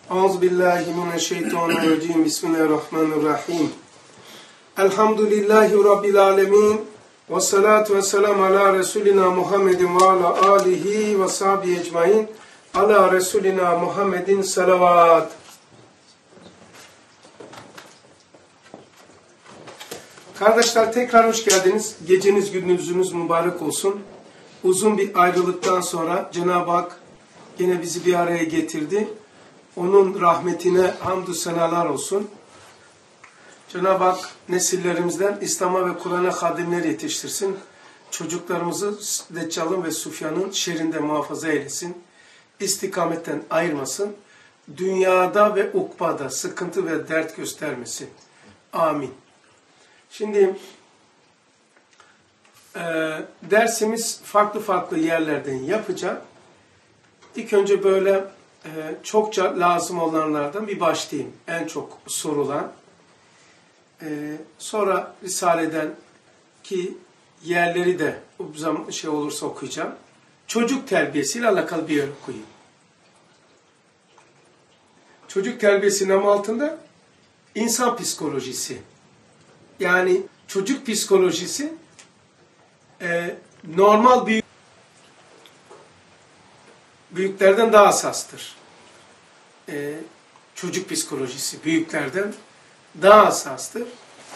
Euzubillahimineşşeytanirracim. Bismillahirrahmanirrahim. Elhamdülillahi Rabbil alemin. Ve salatu ve selamu ala Resulina Muhammedin ve ala alihi ve sahbihi ecmain. Ala Resulina Muhammedin salavat. Kardeşler, tekrar hoş geldiniz. Geceniz gündüzünüz mübarek olsun. Uzun bir ayrılıktan sonra Cenab-ı Hak yine bizi bir araya getirdi. Onun rahmetine hamdü senalar olsun. Cenab-ı Hak nesillerimizden İslam'a ve Kur'an'a hadimler yetiştirsin. Çocuklarımızı Deccal'ın ve Sufyan'ın şerrinde muhafaza eylesin. İstikametten ayırmasın. Dünyada ve ukbada sıkıntı ve dert göstermesin. Amin. Şimdi dersimiz farklı yerlerden yapacağım. İlk önce böyle çokça lazım olanlardan bir başlayayım. En çok sorulan. Sonra Risale'den ki yerleri de olursa okuyacağım. Çocuk terbiyesiyle alakalı bir yer okuyayım. Çocuk terbiyesinin ama altında insan psikolojisi. Yani çocuk psikolojisi normal büyüklerden daha hassastır. Çocuk psikolojisi büyüklerden daha hassastır.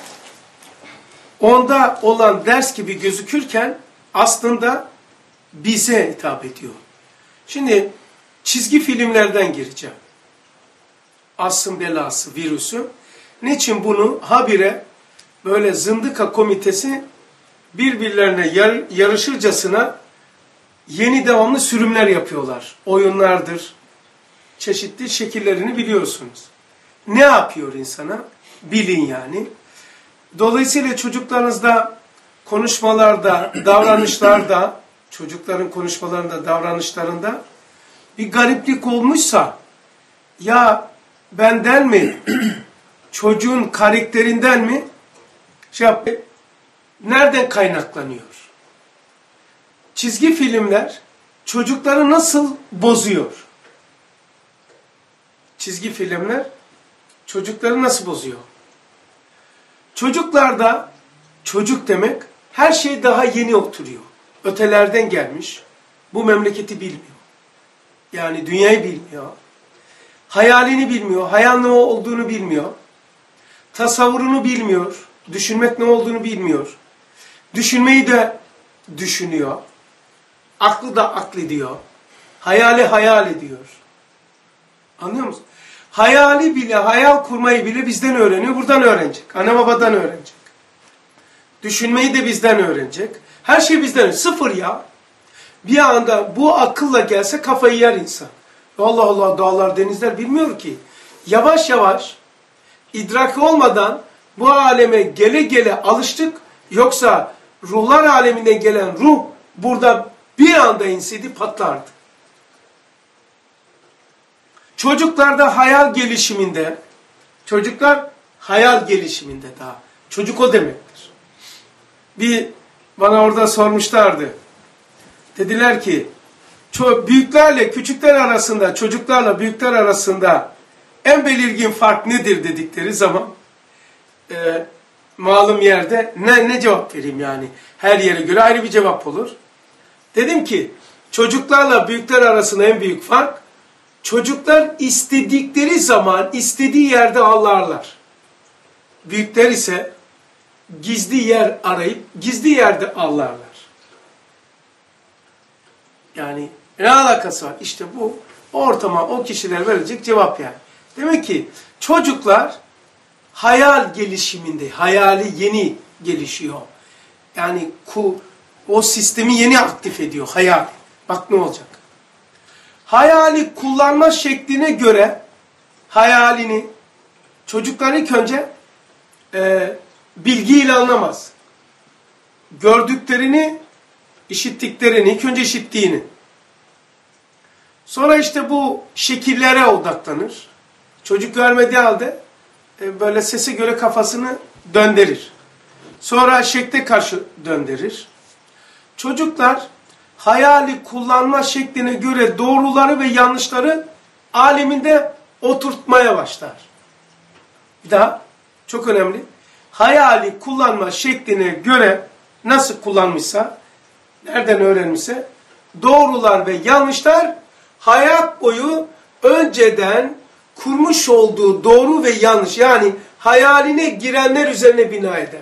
Onda olan ders gibi gözükürken aslında bize hitap ediyor. Şimdi çizgi filmlerden gireceğim. Asrın belası, virüsü. Niçin bunu habire böyle zındıka komitesi birbirlerine yarışırcasına yeni devamlı sürümler yapıyorlar. Oyunlardır. Çeşitli şekillerini biliyorsunuz. Ne yapıyor insana? Bilin yani. Dolayısıyla çocuklarınızda konuşmalarda, davranışlarda, çocukların konuşmalarında, davranışlarında bir gariplik olmuşsa ya benden mi, çocuğun karakterinden mi, nereden kaynaklanıyor? Çizgi filmler çocukları nasıl bozuyor? Çizgi filmler çocukları nasıl bozuyor? Çocuklarda, çocuk demek her şey daha yeni oturuyor. Ötelerden gelmiş. Bu memleketi bilmiyor. Yani dünyayı bilmiyor. Hayalini bilmiyor. Hayal ne olduğunu bilmiyor. Tasavvurunu bilmiyor. Düşünmek ne olduğunu bilmiyor. Düşünmeyi de düşünüyor. Aklı da aklediyor. Hayali hayal ediyor. Anlıyor musun? Hayali bile, hayal kurmayı bile bizden öğreniyor. Buradan öğrenecek. Anne babadan öğrenecek. Düşünmeyi de bizden öğrenecek. Her şey bizden öğrenecek. Sıfır ya. Bir anda bu akılla gelse kafayı yer insan. Allah Allah, dağlar, denizler bilmiyor ki. Yavaş yavaş idrak olmadan bu aleme gele gele alıştık. Yoksa ruhlar aleminden gelen ruh burada bir anda inseydi patlardı. Çocuklarda hayal gelişiminde, çocuklar hayal gelişiminde daha. Çocuk o demektir. Bana orada sormuşlardı. Dediler ki, büyüklerle küçükler arasında, çocuklarla büyükler arasında en belirgin fark nedir dedikleri zaman, malum yerde ne cevap vereyim yani? Her yere göre ayrı bir cevap olur. Dedim ki, çocuklarla büyükler arasında en büyük fark, çocuklar istedikleri zaman, istediği yerde ağlarlar. Büyükler ise gizli yer arayıp, gizli yerde ağlarlar. Yani ne alakası var? İşte bu ortama o kişiler verecek cevap yani. Demek ki çocuklar hayal gelişiminde, hayali yeni gelişiyor. Yani o sistemi yeni aktif ediyor, hayal. Bak ne olacak? Hayali kullanma şekline göre hayalini çocuklar ilk önce bilgiyle anlamaz. Gördüklerini, işittiklerini, ilk önce işittiğini. Sonra işte bu şekillere odaklanır. Çocuk görmediği halde böyle sese göre kafasını döndürür. Sonra şekle karşı döndürür. Çocuklar hayali kullanma şekline göre doğruları ve yanlışları aleminde oturtmaya başlar. Bir daha, çok önemli. Hayali kullanma şekline göre nasıl kullanmışsa, nereden öğrenmişse, doğrular ve yanlışlar hayat boyu önceden kurmuş olduğu doğru ve yanlış, yani hayaline girenler üzerine bina eder.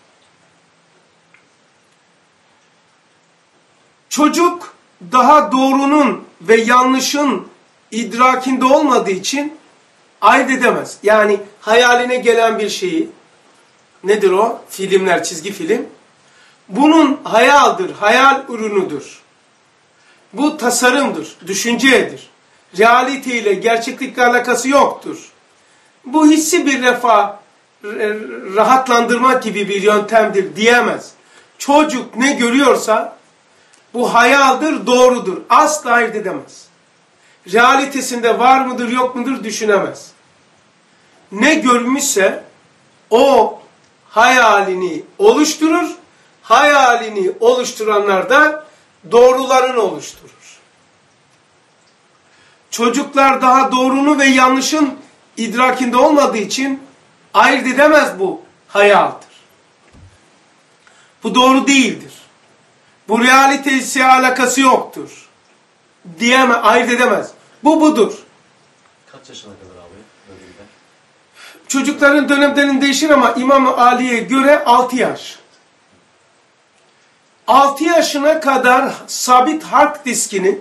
Çocuk daha doğrunun ve yanlışın idrakinde olmadığı için ayırt edemez. Yani hayaline gelen bir şeyi, nedir o? Filmler, çizgi film. Bunun hayaldir, hayal ürünüdür. Bu tasarımdır, düşüncedir. Realite ile, gerçeklikle alakası yoktur. Bu hissi bir rahatlandırmak gibi bir yöntemdir diyemez. Çocuk ne görüyorsa bu hayaldir, doğrudur. Asla ayırt edemez. Realitesinde var mıdır, yok mudur düşünemez. Ne görmüşse o hayalini oluşturur. Hayalini oluşturanlar da doğrularını oluşturur. Çocuklar daha doğrunu ve yanlışın idrakinde olmadığı için ayırt edemez, bu hayaldir. Bu doğru değildir. Bu realitesi alakası yoktur. Ayırt edemez. Bu budur. Kaç yaşına kadar abi böyle gider? Çocukların dönemlerinin değişir ama İmam-ı Ali'ye göre 6 yaş. 6 yaşına kadar sabit hard diskini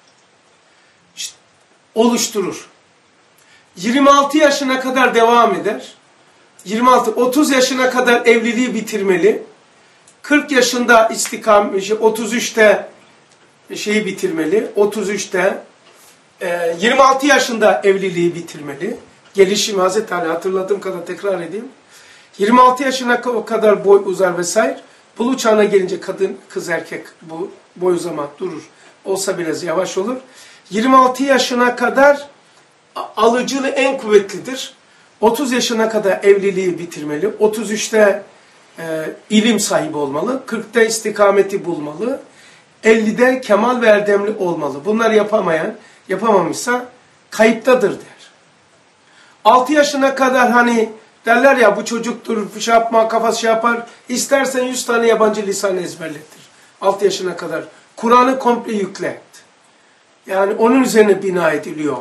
oluşturur. 26 yaşına kadar devam eder. 30 yaşına kadar evliliği bitirmeli. 40 yaşında 33'te bitirmeli. 33'te 26 yaşında evliliği bitirmeli. Gelişim Hazreti Ali, hatırladığım kadar tekrar edeyim. 26 yaşına kadar boy uzar vesaire. Buluğ çağına gelince kadın, kız, erkek bu boy uzamak durur. Olsa biraz yavaş olur. 26 yaşına kadar alıcılığı en kuvvetlidir. 30 yaşına kadar evliliği bitirmeli. 33'te ilim sahibi olmalı. 40'ta istikameti bulmalı. 50'de kemal ve erdemli olmalı. Bunları yapamamışsa kayıptadır der. 6 yaşına kadar hani derler ya, bu çocuktur, şey yapma, kafası şey yapar. İstersen 100 tane yabancı lisanı ezberlettir. 6 yaşına kadar. Kur'an'ı komple yüklet. Yani onun üzerine bina ediliyor.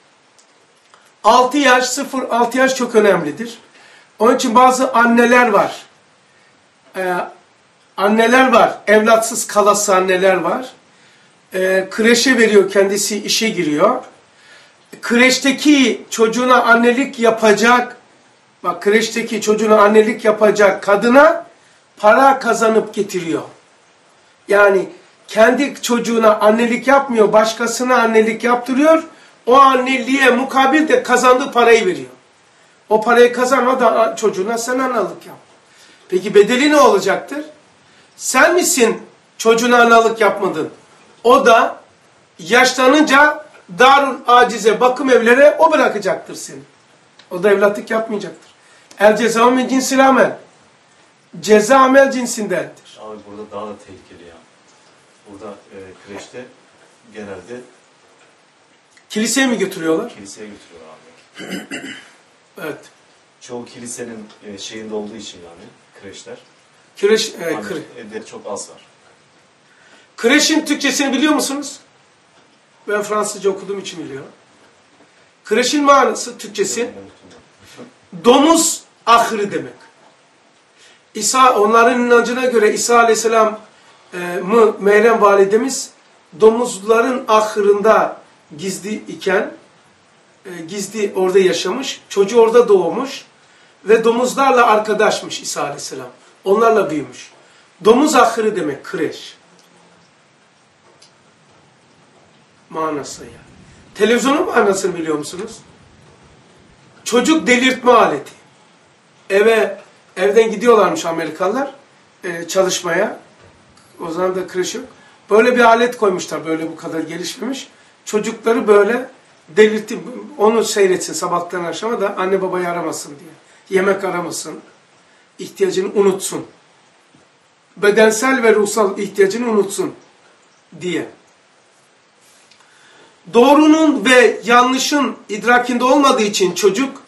6 yaş çok önemlidir. Onun için bazı anneler var. Evlatsız kalası anneler var. Kreşe veriyor, kendisi işe giriyor. Kreşteki çocuğuna annelik yapacak, kadına para kazanıp getiriyor. Yani kendi çocuğuna annelik yapmıyor, başkasına annelik yaptırıyor. O anneliğe mukabil de kazandığı parayı veriyor. O parayı kazanma da çocuğuna sen analık yap. Peki bedeli ne olacaktır? Sen misin çocuğuna analık yapmadın? O da yaşlanınca Darul Acize bakım evlere o bırakacaktır seni. O da evlatlık yapmayacaktır. El cezâ min cinsil amel. Ceza amel cinsindendir. Abi burada daha da tehlikeli ya. Burada kreşte genelde kiliseye mi götürüyorlar? Kiliseye götürüyorlar abi. Evet. Çoğu kilisenin şeyinde olduğu için yani kreşler. Kreş, evleri çok az var. Kreşin Türkçesini biliyor musunuz? Ben Fransızca okuduğum için biliyorum. Kreşin manası Türkçesi domuz ahırı demek. Onların inancına göre İsa Aleyhisselam Meryem validemiz domuzların ahırında gizli orada yaşamış. Çocuğu orada doğmuş ve domuzlarla arkadaşmış İsa Aleyhisselam. Onlarla büyümüş. Domuz ahırı demek kreş. Manası yani. Televizyonun manasını biliyor musunuz? Çocuk delirtme aleti. Evden gidiyorlarmış Amerikalılar çalışmaya. O zaman da kreş yok. Böyle bir alet koymuşlar, böyle bu kadar gelişmemiş. Çocukları böyle delirtip onu seyretsin sabahtan akşama da anne babayı aramasın diye. Yemek aramasın. İhtiyacını unutsun. Bedensel ve ruhsal ihtiyacını unutsun diye. doğrunun ve yanlışın idrakinde olmadığı için çocuk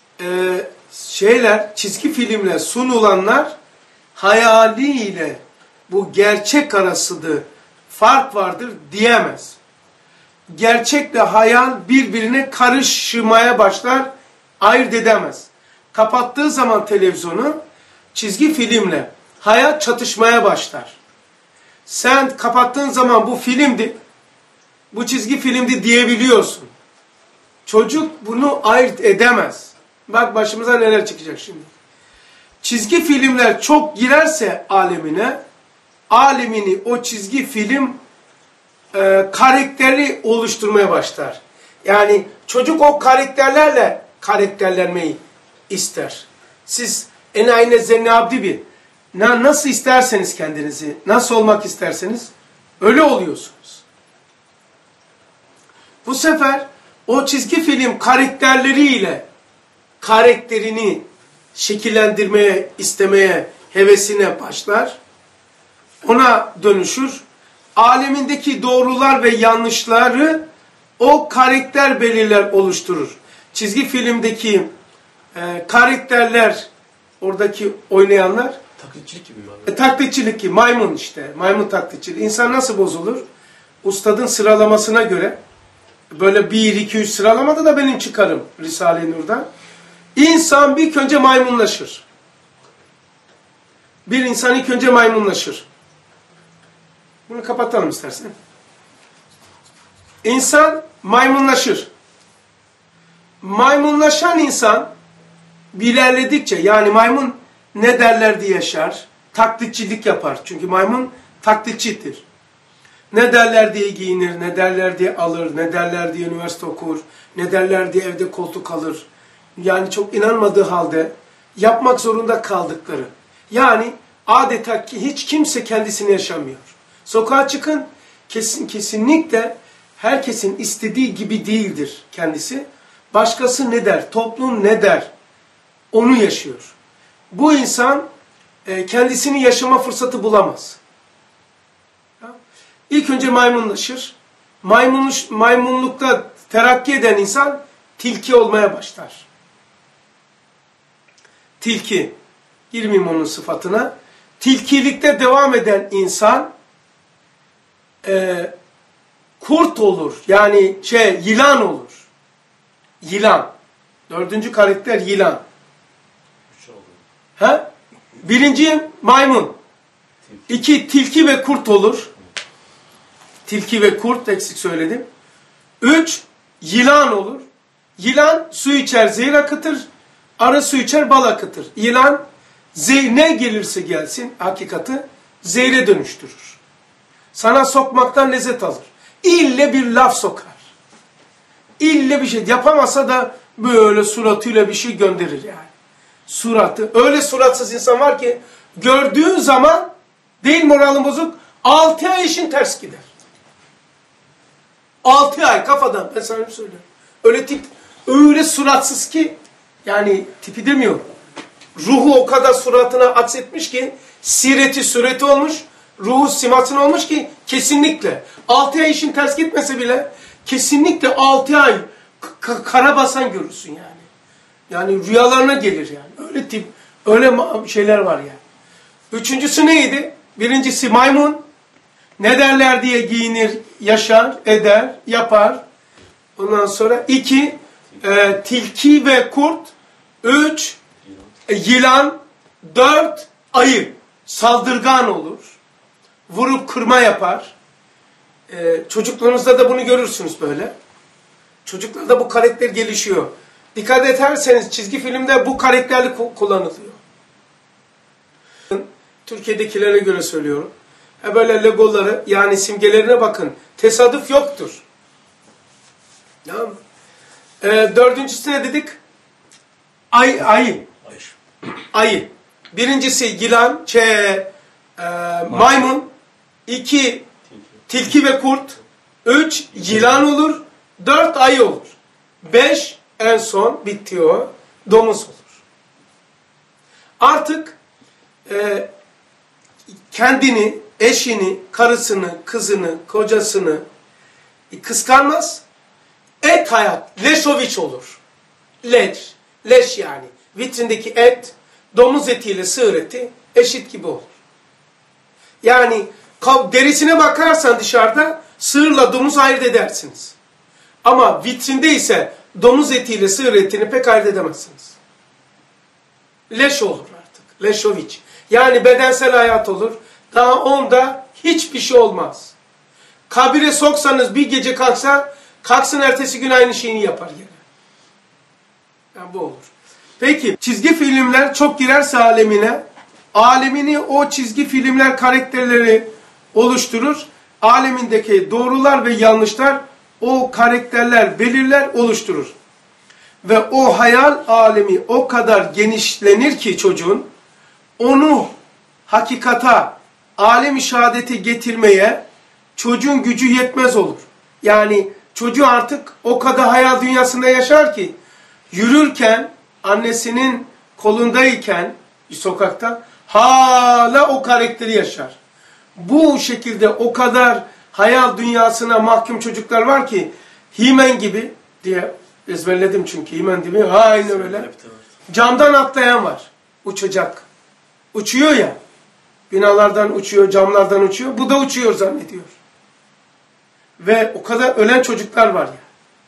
çizgi filmle sunulanlar hayaliyle bu gerçek arasında fark vardır diyemez. Gerçekle hayal birbirine karışmaya başlar, ayırt edemez. Kapattığı zaman televizyonu çizgi filmle hayal çatışmaya başlar. Sen kapattığın zaman bu filmdi, bu çizgi filmdi diyebiliyorsun. Çocuk bunu ayırt edemez. Bak başımıza neler çıkacak şimdi. Çizgi filmler çok girerse alemine, alemini o çizgi film karakteri oluşturmaya başlar. Yani çocuk o karakterlerle karakterlenmeyi ister. Siz enayine zenni abdi bir. Nasıl isterseniz kendinizi, nasıl olmak isterseniz öyle oluyorsunuz. Bu sefer o çizgi film karakterleriyle karakterini şekillendirmeye, istemeye, hevesine başlar. Ona dönüşür. Alemindeki doğrular ve yanlışları o karakter belirler, oluşturur. Çizgi filmdeki karakterler, oradaki oynayanlar taklitçilik gibi var. Taklitçilik gibi, maymun işte. Maymun taklitçiliği. İnsan nasıl bozulur? Ustadın sıralamasına göre böyle 1, 2, 3 sıralamada da benim çıkarım Risale-i Nur'dan. İnsan ilk önce maymunlaşır. Bir insan ilk önce maymunlaşır. Bunu kapatalım istersen. İnsan maymunlaşır. Maymunlaşan insan ilerledikçe, yani maymun ne derler diye yaşar, taklitçilik yapar. Çünkü maymun taklitçidir. Ne derler diye giyinir, ne derler diye alır, ne derler diye üniversite okur, ne derler diye evde koltuk alır. Yani çok inanmadığı halde yapmak zorunda kaldıkları. Yani adeta ki hiç kimse kendisini yaşamıyor. Sokağa çıkın, kesinlikle herkesin istediği gibi değildir kendisi. Başkası ne der, toplum ne der, onu yaşıyor. Bu insan kendisini yaşama fırsatı bulamaz. İlk önce maymunlaşır. Maymunlukta terakki eden insan tilki olmaya başlar. Tilki, girmeyeyim onun sıfatına. Tilkilikte devam eden insan kurt olur. Yani yılan olur. Yılan. 4. karakter yılan. Ha? 1. maymun. 2. tilki ve kurt olur. Tilki ve kurt eksik söyledim. 3. yılan olur. Yılan su içer, zehir akıtır. Arı su içer, bal akıtır. Yılan ne gelirse gelsin hakikati zehre dönüştürür. Sana sokmaktan lezzet alır. İlle bir laf sokar. İlle bir şey yapamasa da böyle suratıyla bir şey gönderir yani. Suratı. Öyle suratsız insan var ki gördüğün zaman değil moralin bozuk 6 ay işin ters gider. 6 ay kafadan ben sana söylüyorum. Öyle tip öyle suratsız ki yani tipi demiyorum. Ruhu o kadar suratına aksetmiş ki sireti sureti olmuş. Ruhu simasın olmuş ki kesinlikle 6 ay işin ters gitmese bile kesinlikle 6 ay kara basan görürsün yani. Yani rüyalarına gelir yani. Öyle tip, öyle şeyler var yani. 3.'sü neydi? 1. maymun. Ne derler diye giyinir, yaşar, eder, yapar. Ondan sonra 2. Tilki ve kurt. 3. Yılan. 4. Ayı. Saldırgan olur. Vurup kırma yapar. Çocuklarınızda da bunu görürsünüz böyle. Çocuklarda bu karakter gelişiyor. Dikkat ederseniz çizgi filmde bu karakterli kullanılıyor. Türkiye'dekilere göre söylüyorum. Böyle logoları yani simgelerine bakın. Tesadüf yoktur. Tamam mı? 4.'sü ne dedik? Ayı. Ayı. 1. yılan, maymun. 2. tilki ve kurt. 3. yılan olur. 4. ayı olur. 5. en son bitti o. Domuz olur. Artık kendini, eşini, karısını, kızını, kocasını kıskanmaz. Et hayat, leşoviç olur. Leş, leş yani. Vitrindeki et, domuz etiyle sığır eti eşit gibi olur. Yani derisine bakarsan dışarıda sığırla domuz ayırt edersiniz. Ama vitrinde ise domuz etiyle sığır etini pek ayırt edemezsiniz. Leş olur artık. Leşoviç. Yani bedensel hayat olur. Daha onda hiçbir şey olmaz. Kabire soksanız bir gece kalksın ertesi gün aynı şeyini yapar yine. Yani bu olur. Peki çizgi filmler çok girerse alemini o çizgi filmler karakterleri oluşturur. Alemindeki doğrular ve yanlışlar o karakterler belirler, oluşturur. Ve o hayal alemi o kadar genişlenir ki çocuğun, onu hakikata, alem-i şehadeti getirmeye çocuğun gücü yetmez olur. Yani çocuğu artık o kadar hayal dünyasında yaşar ki, yürürken, annesinin kolundayken sokakta hala o karakteri yaşar. Bu şekilde o kadar hayal dünyasına mahkum çocuklar var ki, He-Man gibi diye ezberledim çünkü He-Man gibi, aynen öyle. Camdan atlayan var, uçacak. Uçuyor ya, binalardan uçuyor, camlardan uçuyor, bu da uçuyor zannediyor. Ve o kadar ölen çocuklar var ya.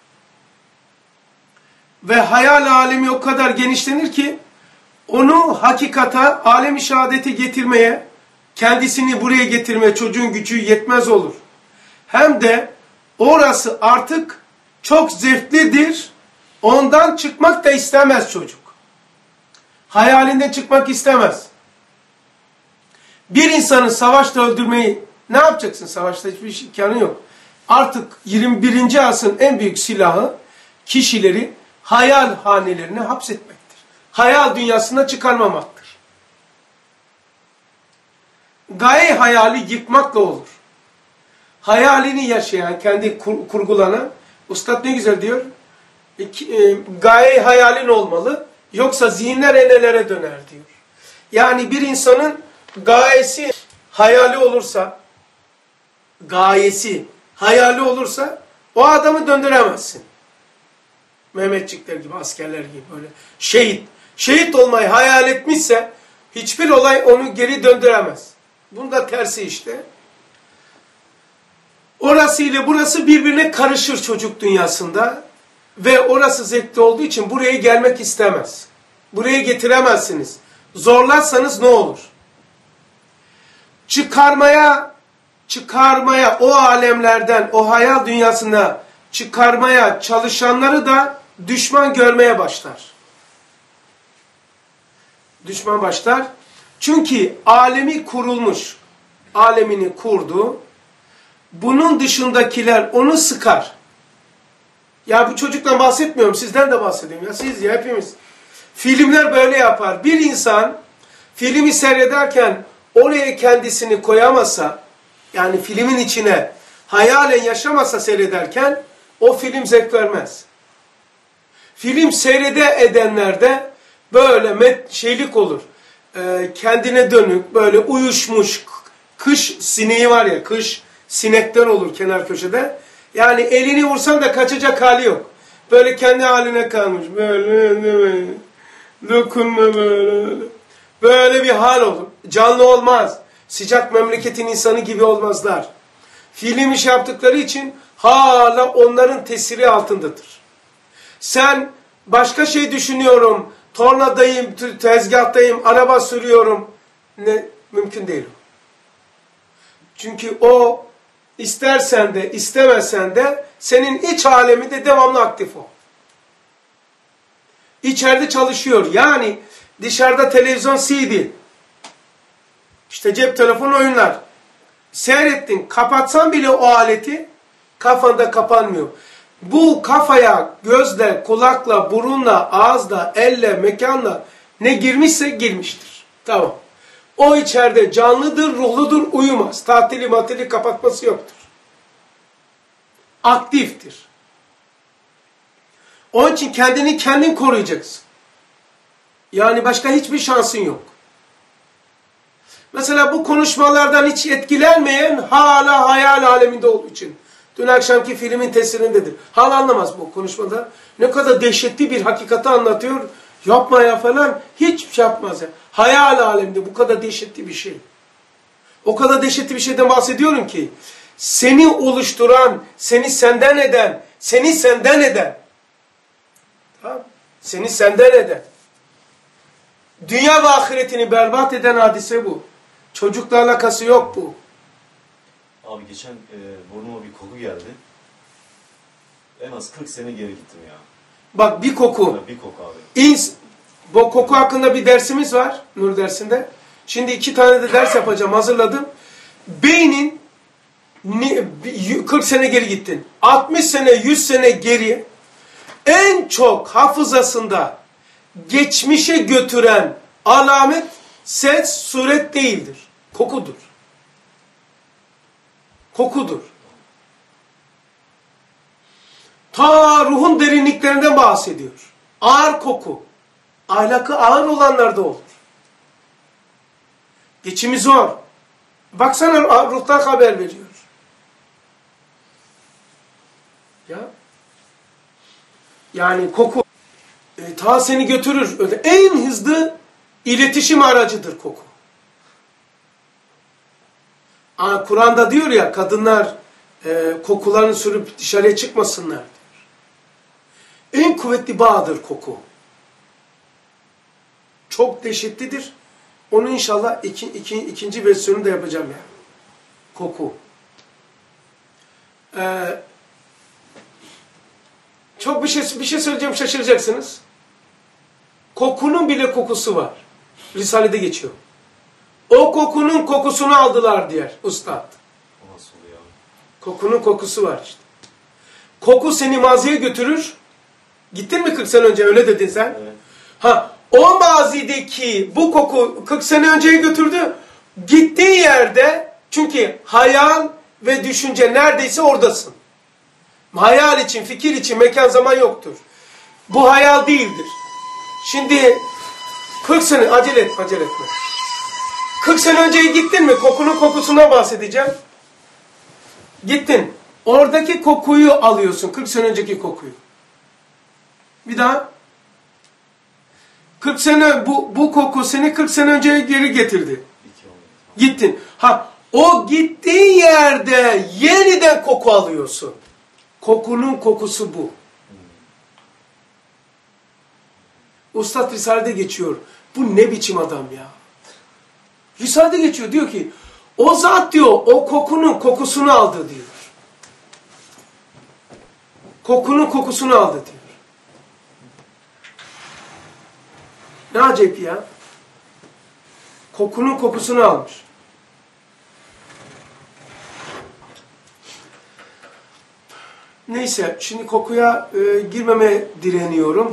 Ve hayal alemi o kadar genişlenir ki, onu hakikata, alem-i şehadeti getirmeye, kendisini buraya getirmeye çocuğun gücü yetmez olur. Hem de orası artık çok zevklidir, ondan çıkmak da istemez çocuk. Hayalinden çıkmak istemez. Bir insanı savaşta öldürmeyi ne yapacaksın? Savaşta hiçbir imkanı yok. Artık 21. asrın en büyük silahı kişileri hayal hanelerine hapsetmektir. Hayal dünyasına çıkarmamaktır. Gaye hayali yıkmakla olur. Hayalini yaşayan, kendi kurgulanan, Üstad ne güzel diyor, gaye hayalin olmalı, yoksa zihinler enelere döner diyor. Yani bir insanın gayesi hayali olursa, o adamı döndüremezsin. Mehmetçikler gibi, askerler gibi böyle. Şehit olmayı hayal etmişse hiçbir olay onu geri döndüremez. Bunda tersi işte. Orası ile burası birbirine karışır çocuk dünyasında ve orası zevkli olduğu için buraya gelmek istemez. Buraya getiremezsiniz. Zorlarsanız ne olur? Çıkarmaya o alemlerden, o hayal dünyasına çıkarmaya çalışanları da düşman görmeye başlar. Düşman başlar. Çünkü alemi kurulmuş. Alemini kurdu. Bunun dışındakiler onu sıkar. Ya bu çocuktan bahsetmiyorum, sizden de bahsedeyim. Ya siz ya hepimiz. Filmler böyle yapar. Bir insan filmi seyrederken oraya kendisini koyamasa, yani filmin içine hayalen yaşamasa seyrederken o film zevk vermez. Film edenlerde böyle şeylik olur. Kendine dönük, böyle uyuşmuş, kış sineği var ya, kış sinekten olur kenar köşede. Yani elini vursan da kaçacak hali yok. Böyle kendi haline kalmış. Böyle dokunma böyle. Böyle bir hal olur. Canlı olmaz. Sıcak memleketin insanı gibi olmazlar. Film iş yaptıkları için hala onların tesiri altındadır. Sen başka şey düşünüyorum, tornadayım, tezgahtayım, araba sürüyorum. Ne? Mümkün değil o. Çünkü o istersen de istemesen de senin iç aleminde devamlı aktif o. İçeride çalışıyor. Yani dışarıda televizyon CD, işte cep telefonu oyunlar. Seyrettin, kapatsan bile o aleti kafanda kapanmıyor. Bu kafaya gözle, kulakla, burunla, ağızla, elle, mekanla ne girmişse girmiştir. Tamam. O içeride canlıdır, ruhludur, uyumaz. Tatili kapatması yoktur. Aktiftir. Onun için kendin koruyacaksın. Yani başka hiçbir şansın yok. Mesela bu konuşmalardan hiç etkilenmeyen hala hayal aleminde olduğu için Dün akşamki filmin tesirindedir. Hala anlamaz bu konuşmada. Ne kadar dehşetli bir hakikati anlatıyor. Yapma ya falan. Hiçbir şey yapmaz ya. Hayal aleminde bu kadar dehşetli bir şey. O kadar dehşetli bir şeyden bahsediyorum ki. Seni oluşturan, seni senden eden, seni senden eden. Tamam? Seni senden eden. Dünya ve ahiretini berbat eden hadise bu. Çocukla alakası yok bu. Abi geçen burnuma bir koku geldi. En az 40 sene geri gittim ya. Bak bir koku. Bir koku abi. Bu koku hakkında bir dersimiz var Nur dersinde. Şimdi 2 tane de ders yapacağım, hazırladım. Beynin 40 sene geri gittin. 60 sene, 100 sene geri en çok hafızasında geçmişe götüren alamet ses, suret değildir. Kokudur. Kokudur. Ta ruhun derinliklerinden bahsediyor. Ağır koku. Ahlakı ağır olanlarda olur. Geçimi zor. Baksana ruhtan haber veriyor. Ya. Yani koku. Ta seni götürür. Öyle. En hızlı iletişim aracıdır koku. Kur'an'da diyor ya, kadınlar kokularını sürüp dışarıya çıkmasınlar diyor. En kuvvetli bağdır koku. Çok dehşetlidir. Onu inşallah ikinci versiyonu da yapacağım yani. Koku. Çok bir şey söyleyeceğim, şaşıracaksınız. Kokunun bile kokusu var. Risale'de geçiyor. O kokunun kokusunu aldılar diyor Üstad. Nasıl ya? Kokunun kokusu var işte. Koku seni maziye götürür. Gittin mi 40 sene önce, öyle dedin sen? Evet. O mazideki bu koku 40 sene önceye götürdü. Gittiği yerde, çünkü hayal ve düşünce neredeyse oradasın. Hayal için, fikir için mekan zaman yoktur. Bu hayal değildir. Şimdi 40 sene, acele etme. 40 sene önceye gittin mi? Kokunun kokusundan bahsedeceğim. Gittin. Oradaki kokuyu alıyorsun. 40 sene önceki kokuyu. Bir daha. 40 sene bu koku seni 40 sene önceye geri getirdi. Gittin. O gittiği yerde yeniden koku alıyorsun. Kokunun kokusu bu. Üstad Risale'de geçiyor. Bu ne biçim adam ya? Risale'de geçiyor. Diyor ki o zat diyor o kokunun kokusunu aldı diyor. Kokunun kokusunu aldı diyor. Ne acayip ya. Kokunun kokusunu almış. Neyse, şimdi kokuya girmemeye direniyorum.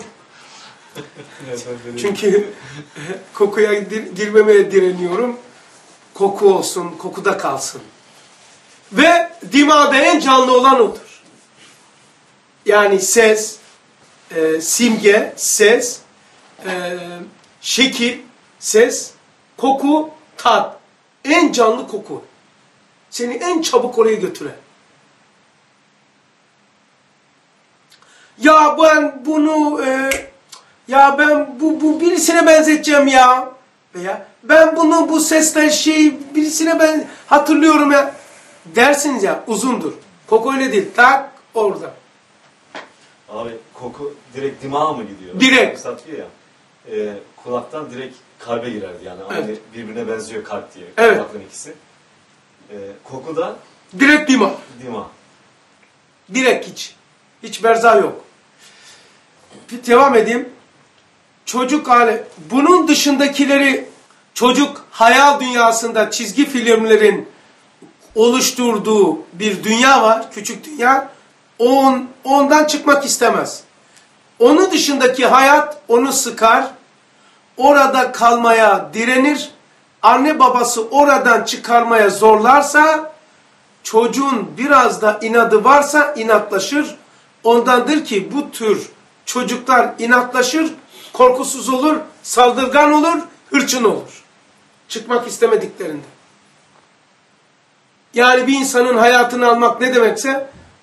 Çünkü kokuya girmemeye direniyorum. Koku olsun, kokuda kalsın. Ve dimağda en canlı olan odur. Yani ses, simge, ses, şekil, ses, koku, tat. En canlı koku. Seni en çabuk oraya götüren. Ya ben bunu ben bu birisine benzeteceğim ya. Veya ben bunu bu sesler birisine hatırlıyorum ya. Dersiniz ya, uzundur. Koku öyle değil. Tak orada. Abi koku direkt dimağa mı gidiyor? Direkt. Üstad diyor ya. Kulaktan direkt kalbe girerdi yani. Evet. Aynı birbirine benziyor kalp diye. Evet. Kulakların ikisi. Koku da direkt dima. Dima. Direkt hiç. Hiç berza yok. Bir devam edeyim. Çocuk hali. Bunun dışındakileri çocuk hayal dünyasında çizgi filmlerin oluşturduğu bir dünya var. Küçük dünya. Ondan çıkmak istemez. Onun dışındaki hayat onu sıkar. Orada kalmaya direnir. Anne babası oradan çıkarmaya zorlarsa çocuğun biraz da inadı varsa inatlaşır. Ondandır ki bu tür çocuklar inatlaşır, korkusuz olur, saldırgan olur, hırçın olur. Çıkmak istemediklerinde. Yani bir insanın hayatını almak ne demekse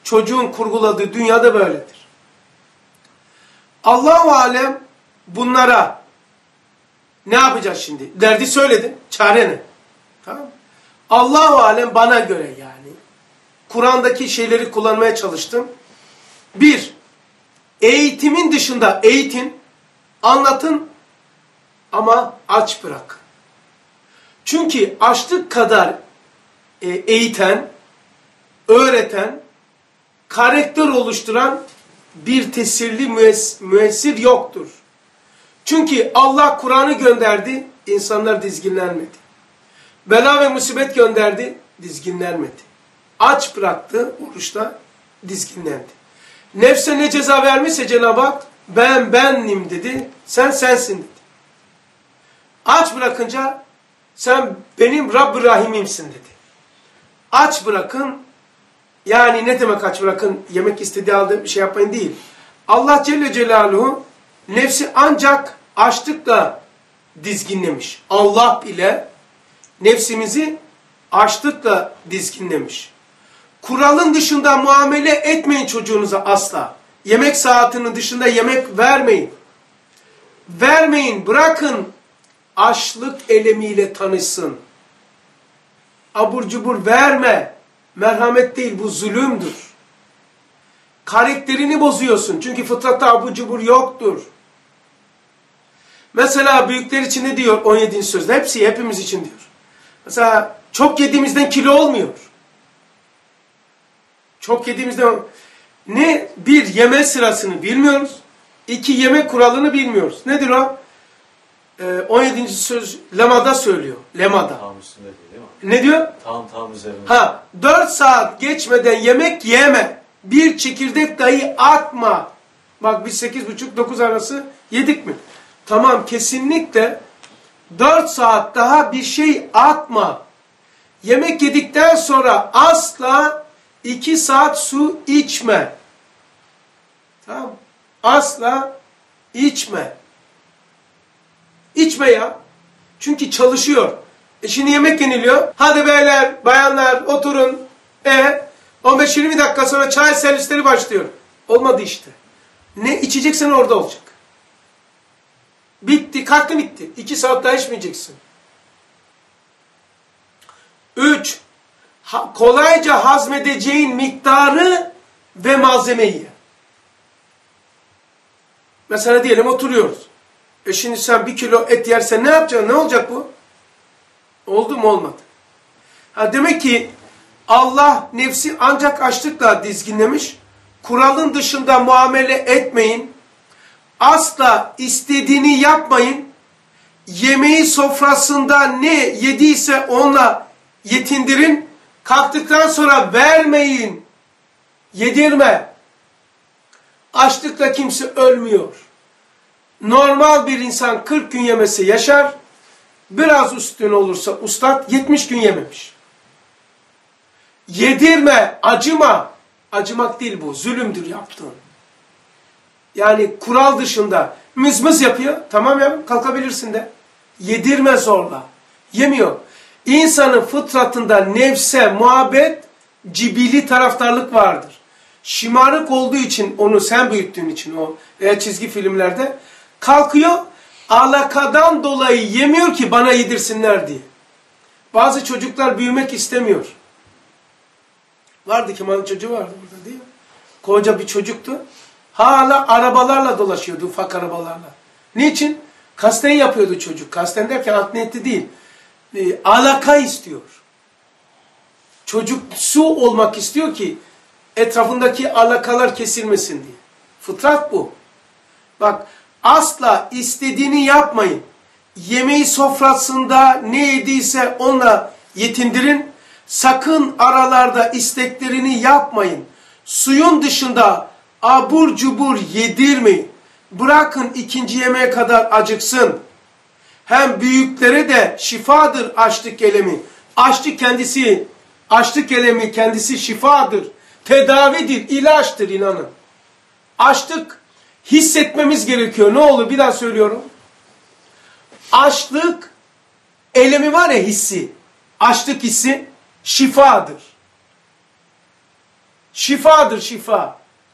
çocuğun kurguladığı dünyada böyledir. Allah-u Alem bunlara ne yapacağız şimdi? Derdi söyledi. Çare ne? Tamam mı? Allah-u Alem bana göre yani. Kur'an'daki şeyleri kullanmaya çalıştım. Bir, eğitimin dışında eğitin, anlatın ama aç bırak. Çünkü açlık kadar eğiten, öğreten, karakter oluşturan bir tesirli müessir yoktur. Çünkü Allah Kur'an'ı gönderdi, insanlar dizginlenmedi. Bela ve musibet gönderdi, dizginlenmedi. Aç bıraktı, oruçta dizginlendi. Nefse ne ceza vermişse Cenab-ı Hak, ben benim dedi, sen sensin dedi. Aç bırakınca, sen benim Rabb-ı Rahim'imsin dedi. Aç bırakın, yani ne demek aç bırakın, yemek istediği halde bir şey yapmayın değil. Allah Celle Celaluhu, nefsi ancak açlıkla dizginlemiş. Allah bile nefsimizi açlıkla dizginlemiş. Kuralın dışında muamele etmeyin çocuğunuza asla. Yemek saatinin dışında yemek vermeyin. Vermeyin, bırakın açlık elemiyle tanışsın. Abur cubur verme. Merhamet değil, bu zulümdür. Karakterini bozuyorsun. Çünkü fıtratta abur cubur yoktur. Mesela büyükler için ne diyor 17. sözde? Hepsi hepimiz için diyor. Mesela çok yediğimizden kilo olmuyor. Çok yediğimizden ne bir yeme sırasını bilmiyoruz. İki yeme kuralını bilmiyoruz. Nedir o? 17. söz Lema'da söylüyor. Lema'da. Tam üstünde değil mi? Ne diyor? Tam üzerinde. 4 saat geçmeden yemek yeme. Bir çekirdek dahi atma. Bak biz 8.30-9 arası yedik mi? Tamam, kesinlikle 4 saat daha bir şey atma. Yemek yedikten sonra asla 2 saat su içme. Tamam. Asla içme. İçme ya. Çünkü çalışıyor. Şimdi yemek yeniliyor. Hadi beyler, bayanlar oturun. 15-20 dakika sonra çay servisleri başlıyor. Olmadı işte. Ne içeceksen orada olacak. Bitti, kalktı bitti. 2 saat daha içmeyeceksin. 3. Kolayca hazmedeceğin miktarı ve malzemeyi. Mesela diyelim oturuyoruz. Şimdi sen 1 kilo et yersen ne yapacaksın? Ne olacak bu? Oldu mu olmadı. Demek ki Allah nefsi ancak açlıkla dizginlemiş. Kuralın dışında muamele etmeyin. Asla istediğini yapmayın. Yemeği sofrasında ne yediyse onunla yetindirin. Kalktıktan sonra vermeyin. Yedirme. Açlıkla kimse ölmüyor. Normal bir insan 40 gün yemesi yaşar. Biraz üstün olursa ustad 70 gün yememiş. Yedirme, acıma. Acımak değil bu, zulümdür yaptığın. Yani kural dışında mızmız yapıyor. Tamam ya, kalkabilirsin de. Yedirme zorla. Yemiyor. İnsanın fıtratında nefse, muhabbet, cibili taraftarlık vardır. Şımarık olduğu için, onu sen büyüttüğün için o çizgi filmlerde kalkıyor, alakadan dolayı yemiyor ki bana yedirsinler diye. Bazı çocuklar büyümek istemiyor. Vardı, Kemal'in çocuğu vardı burada değil mi? Koca bir çocuktu. Hala arabalarla dolaşıyordu, ufak arabalarla. Niçin? Kasten yapıyordu çocuk. Kasten derken art niyeti değil. Alaka istiyor. Çocuk su olmak istiyor ki etrafındaki alakalar kesilmesin diye. Fıtrat bu. Bak, asla istediğini yapmayın. Yemeği sofrasında ne yediyse onunla yetindirin. Sakın aralarda isteklerini yapmayın. Suyun dışında abur cubur yedirmeyin. Bırakın ikinci yemeğe kadar acıksın. Hem büyüklere de şifadır açlık elemi. Açlık elemi kendisi şifadır. Tedavidir, ilaçtır, inanın. Açlık hissetmemiz gerekiyor. Ne olur bir daha söylüyorum. Açlık elemi var ya, hissi. Açlık hissi şifadır. Şifadır, şifa.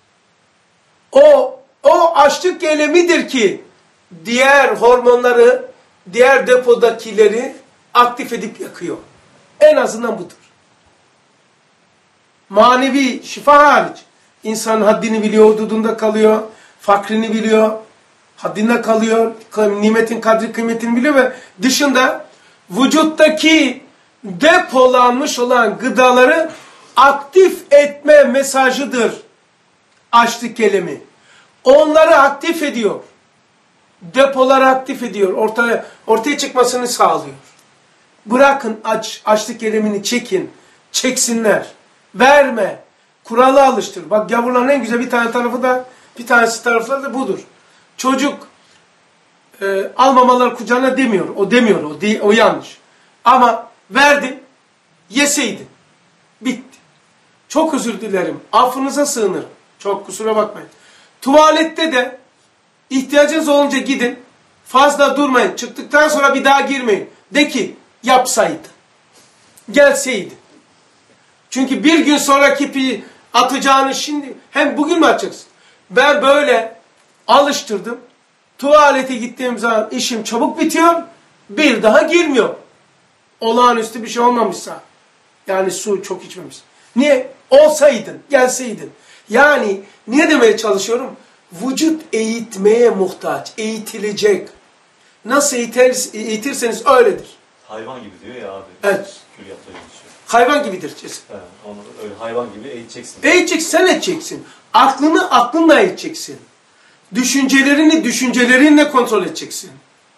O açlık eylemidir ki diğer hormonları, diğer depodakileri aktif edip yakıyor. En azından budur. Manevi şifa hariç. İnsan haddini biliyor, hududunda kalıyor, fakrini biliyor, haddinde kalıyor, nimetin kadri kıymetini biliyor ve dışında vücuttaki depolanmış olan gıdaları aktif etme mesajıdır açlık eylemi. Onları aktif ediyor. Depoları aktif ediyor. Ortaya çıkmasını sağlıyor. Bırakın açlık eylemini çekin. Çeksinler. Verme. Kuralı alıştır. Bak gavurların en güzel bir tanesi tarafları da budur. Çocuk almamalar kucağına demiyor. O yanlış. Ama verdim. Yeseydin. Bitti. Çok özür dilerim. Affınıza sığınırım. Çok kusura bakmayın. Tuvalette de ihtiyacınız olunca gidin. Fazla durmayın. Çıktıktan sonra bir daha girmeyin. De ki yapsaydı. Gelseydi. Çünkü bir gün sonraki atacağını şimdi hem bugün mü atacaksın? Ben böyle alıştırdım. Tuvalete gittiğim zaman işim çabuk bitiyor. Bir daha girmiyor. Olağanüstü bir şey olmamışsa. Yani su çok içmemiş. Niye? Olsaydın, gelseydin. Yani niye demeye çalışıyorum? Vücut eğitmeye muhtaç, eğitilecek. Nasıl eğitirseniz öyledir. Hayvan gibi diyor ya abi. Evet. Kül yaptığı şey. Hayvan gibidir kesin. He, onu öyle hayvan gibi eğiteceksin. Eğiteceksin, sen edeceksin. Aklını aklınla eğiteceksin. Düşüncelerini düşüncelerinle kontrol edeceksin.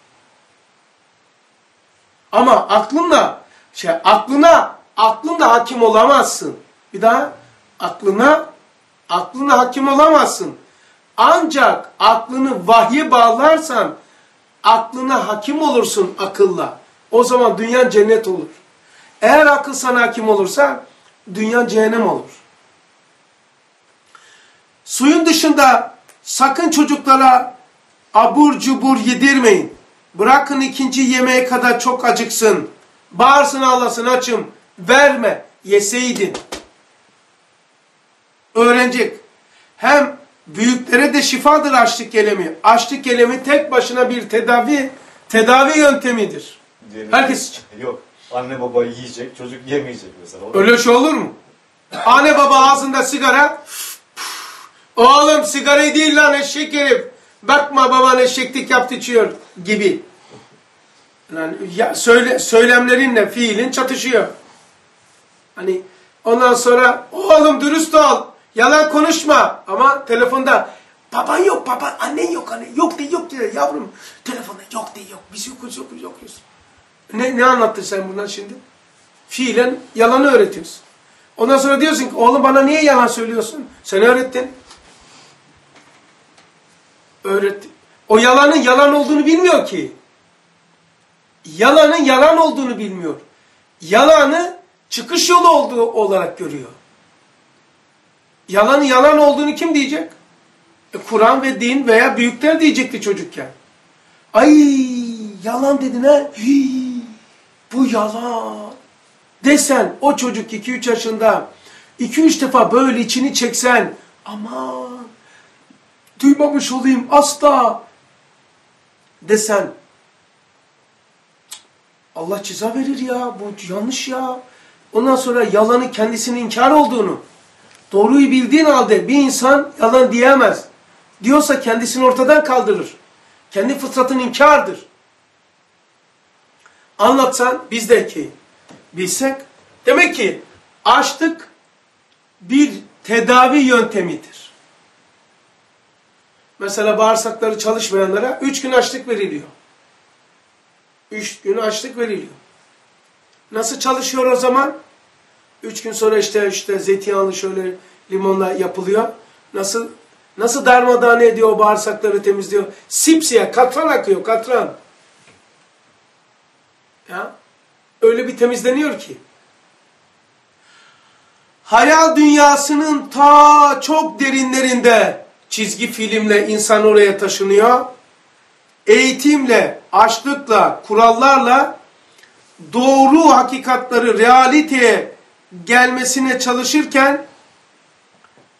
Ama aklınla hakim olamazsın. Bir daha aklına hakim olamazsın. Ancak aklını vahye bağlarsan aklına hakim olursun akılla. O zaman dünyan cennet olur. Eğer akıl sana hakim olursa dünyan cehennem olur. Suyun dışında sakın çocuklara abur cubur yedirmeyin. Bırakın ikinci yemeğe kadar çok acıksın. Bağırsın ağlasın açım. Verme. Yeseydin. Öğrenecek. Hem büyüklere de şifadır açlık eylemi. Açlık eylemi tek başına bir tedavi yöntemidir. Herkes için. Yok. Anne baba yiyecek, çocuk yemeyecek mesela. Öyle şey olur mu? Anne baba ağzında sigara. Oğlum sigarayı değil lan eşek herif. Bakma baban eşeklik yaptı içiyor gibi. Yani söylemlerinle fiilin çatışıyor. Hani ondan sonra oğlum dürüst ol. Yalan konuşma. Ama telefonda baban yok, baban, annen yok, anne yok diyor yavrum. Telefonda yok. Biz yokuz. Ne anlattın sen bundan şimdi? Fiilen yalanı öğretiyorsun. Ondan sonra diyorsun ki oğlum bana niye yalan söylüyorsun? Sen öğrettin. Öğretti. O yalanın yalan olduğunu bilmiyor ki. Yalanın yalan olduğunu bilmiyor. Yalanı çıkış yolu olduğu olarak görüyor. Yalanın yalan olduğunu kim diyecek? Kur'an ve din veya büyükler diyecekti çocukken. Ay yalan dedin ha? Bu yalan. Desen o çocuk 2-3 yaşında 2-3 defa böyle içini çeksen aman duymamış olayım asla desen Allah ceza verir ya, bu yanlış ya. Ondan sonra yalanı kendisinin inkar olduğunu, doğruyu bildiğin halde bir insan yalan diyemez. Diyorsa kendisini ortadan kaldırır. Kendi fıtratın inkardır. Anlatsan biz de ki bilsek, demek ki açlık bir tedavi yöntemidir. Mesela bağırsakları çalışmayanlara 3 gün açlık veriliyor. 3 gün açlık veriliyor. Nasıl çalışıyor o zaman? 3 gün sonra işte zeytinyağlı şöyle limonla yapılıyor. Nasıl darmadağın ediyor o bağırsakları temizliyor. Sipsiyah katran akıyor, katran. Ya öyle bir temizleniyor ki. Hayal dünyasının ta çok derinlerinde çizgi filmle insan oraya taşınıyor. Eğitimle, açlıkla, kurallarla doğru hakikatları realiteye gelmesine çalışırken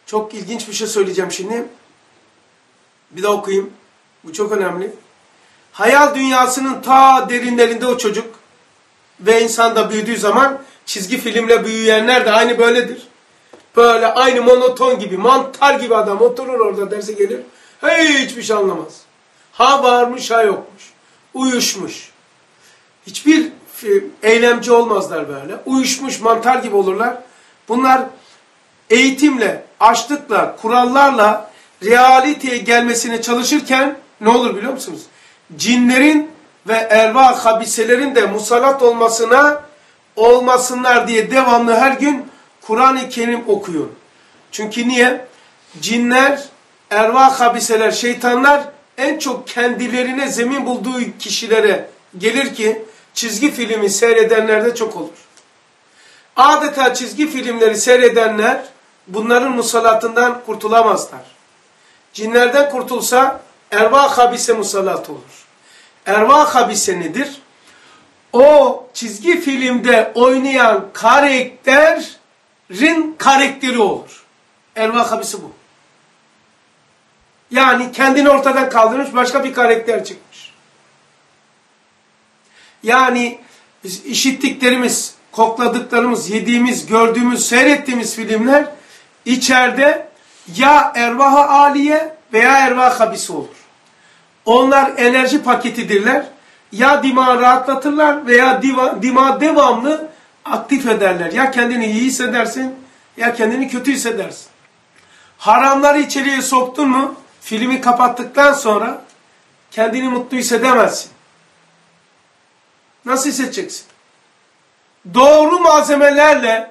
Çok ilginç bir şey söyleyeceğim şimdi. Bir de okuyayım. Bu çok önemli. Hayal dünyasının ta derinlerinde o çocuk ve insan da büyüdüğü zaman çizgi filmle büyüyenler de aynı böyledir. Böyle aynı monoton gibi, mantar gibi adam oturur orada derse gelir. Hiçbir şey anlamaz. Ha varmış ha yokmuş. Uyuşmuş. Hiçbir eylemci olmazlar böyle. Uyuşmuş mantar gibi olurlar. Bunlar eğitimle, açlıkla, kurallarla realiteye gelmesine çalışırken ne olur biliyor musunuz? Cinlerin ve ervah habiselerin de musallat olmasınlar diye devamlı her gün Kur'an-ı Kerim okuyun. Çünkü niye? Cinler, ervah habiseler, şeytanlar en çok kendilerine zemin bulduğu kişilere gelir ki çizgi filmi seyredenlerde çok olur. Adeta çizgi filmleri seyredenler bunların musallatından kurtulamazlar. Cinlerden kurtulsa ervah habise musallat olur. Ervah habise nedir? O çizgi filmde oynayan karakterin karakteri olur. Ervah habisi bu. Yani kendini ortadan kaldırmış başka bir karakter çıkmış. Yani işittiklerimiz, kokladıklarımız, yediğimiz, gördüğümüz, seyrettiğimiz filmler içeride ya ervah-ı aliye veya ervah habisi olur. Onlar enerji paketidirler. Ya dimağı rahatlatırlar veya dimağı devamlı aktif ederler. Ya kendini iyi hissedersin ya kendini kötü hissedersin. Haramları içeriye soktun mu filmi kapattıktan sonra kendini mutlu hissedemezsin. Nasıl hissedeceksin? Doğru malzemelerle,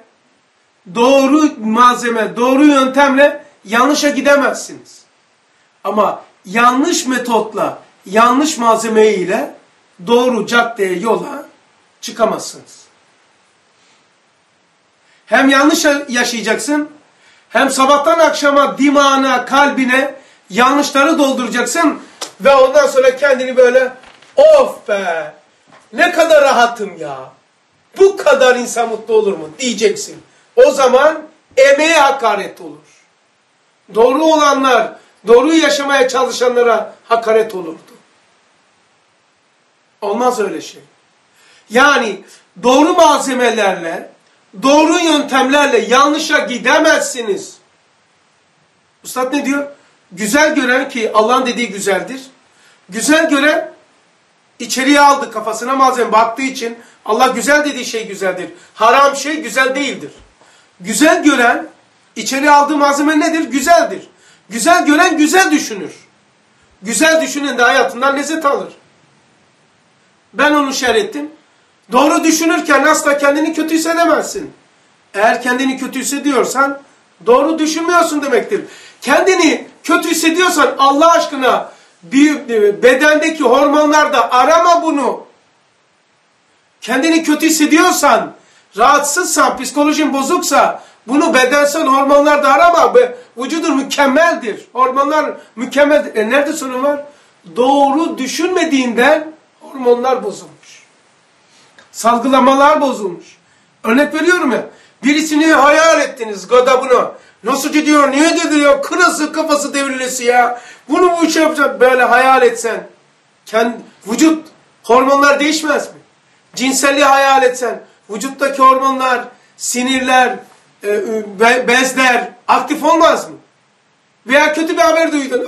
doğru yöntemle yanlışa gidemezsiniz. Ama yanlış metotla, yanlış malzeme ile doğru caddeye, yola çıkamazsınız. Hem yanlış yaşayacaksın, hem sabahtan akşama dimağına, kalbine yanlışları dolduracaksın ve ondan sonra kendini böyle of be ne kadar rahatım ya. Bu kadar insan mutlu olur mu diyeceksin. O zaman emeğe hakaret olur. Doğru olanlar, doğruyu yaşamaya çalışanlara hakaret olurdu. Olmaz öyle şey. Yani doğru malzemelerle, doğru yöntemlerle yanlışa gidemezsiniz. Üstad ne diyor? Güzel gören ki Allah'ın dediği güzeldir. Güzel gören içeriye aldı kafasına malzeme baktığı için Allah güzel dediği şey güzeldir. Haram şey güzel değildir. Güzel gören içeriye aldığı malzeme nedir? Güzeldir. Güzel gören güzel düşünür. Güzel düşünen de hayatından lezzet alır. Ben onu şerh ettim. Doğru düşünürken asla kendini kötü hissedemezsin. Eğer kendini kötü hissediyorsan doğru düşünmüyorsun demektir. Kendini kötü hissediyorsan Allah aşkına bedendeki hormonlarda arama bunu. Kendini kötü hissediyorsan, rahatsızsan, psikolojin bozuksa bunu bedensel hormonlarda arama. Vücudun mükemmeldir. Hormonlar mükemmeldir. Nerede sorun var? Doğru düşünmediğinden hormonlar bozulmuş. Salgılamalar bozulmuş. Örnek veriyorum ya. Birisini hayal ettiniz gadabına. Nasıl gidiyor? Niye gidiyor? Kırası kafası devrilesi ya. Bunu bu işe yapacak. Böyle hayal etsen. Vücut hormonlar değişmez mi? Cinselliği hayal etsen. Vücuttaki hormonlar, sinirler, bezler aktif olmaz mı? Veya kötü bir haber duydun.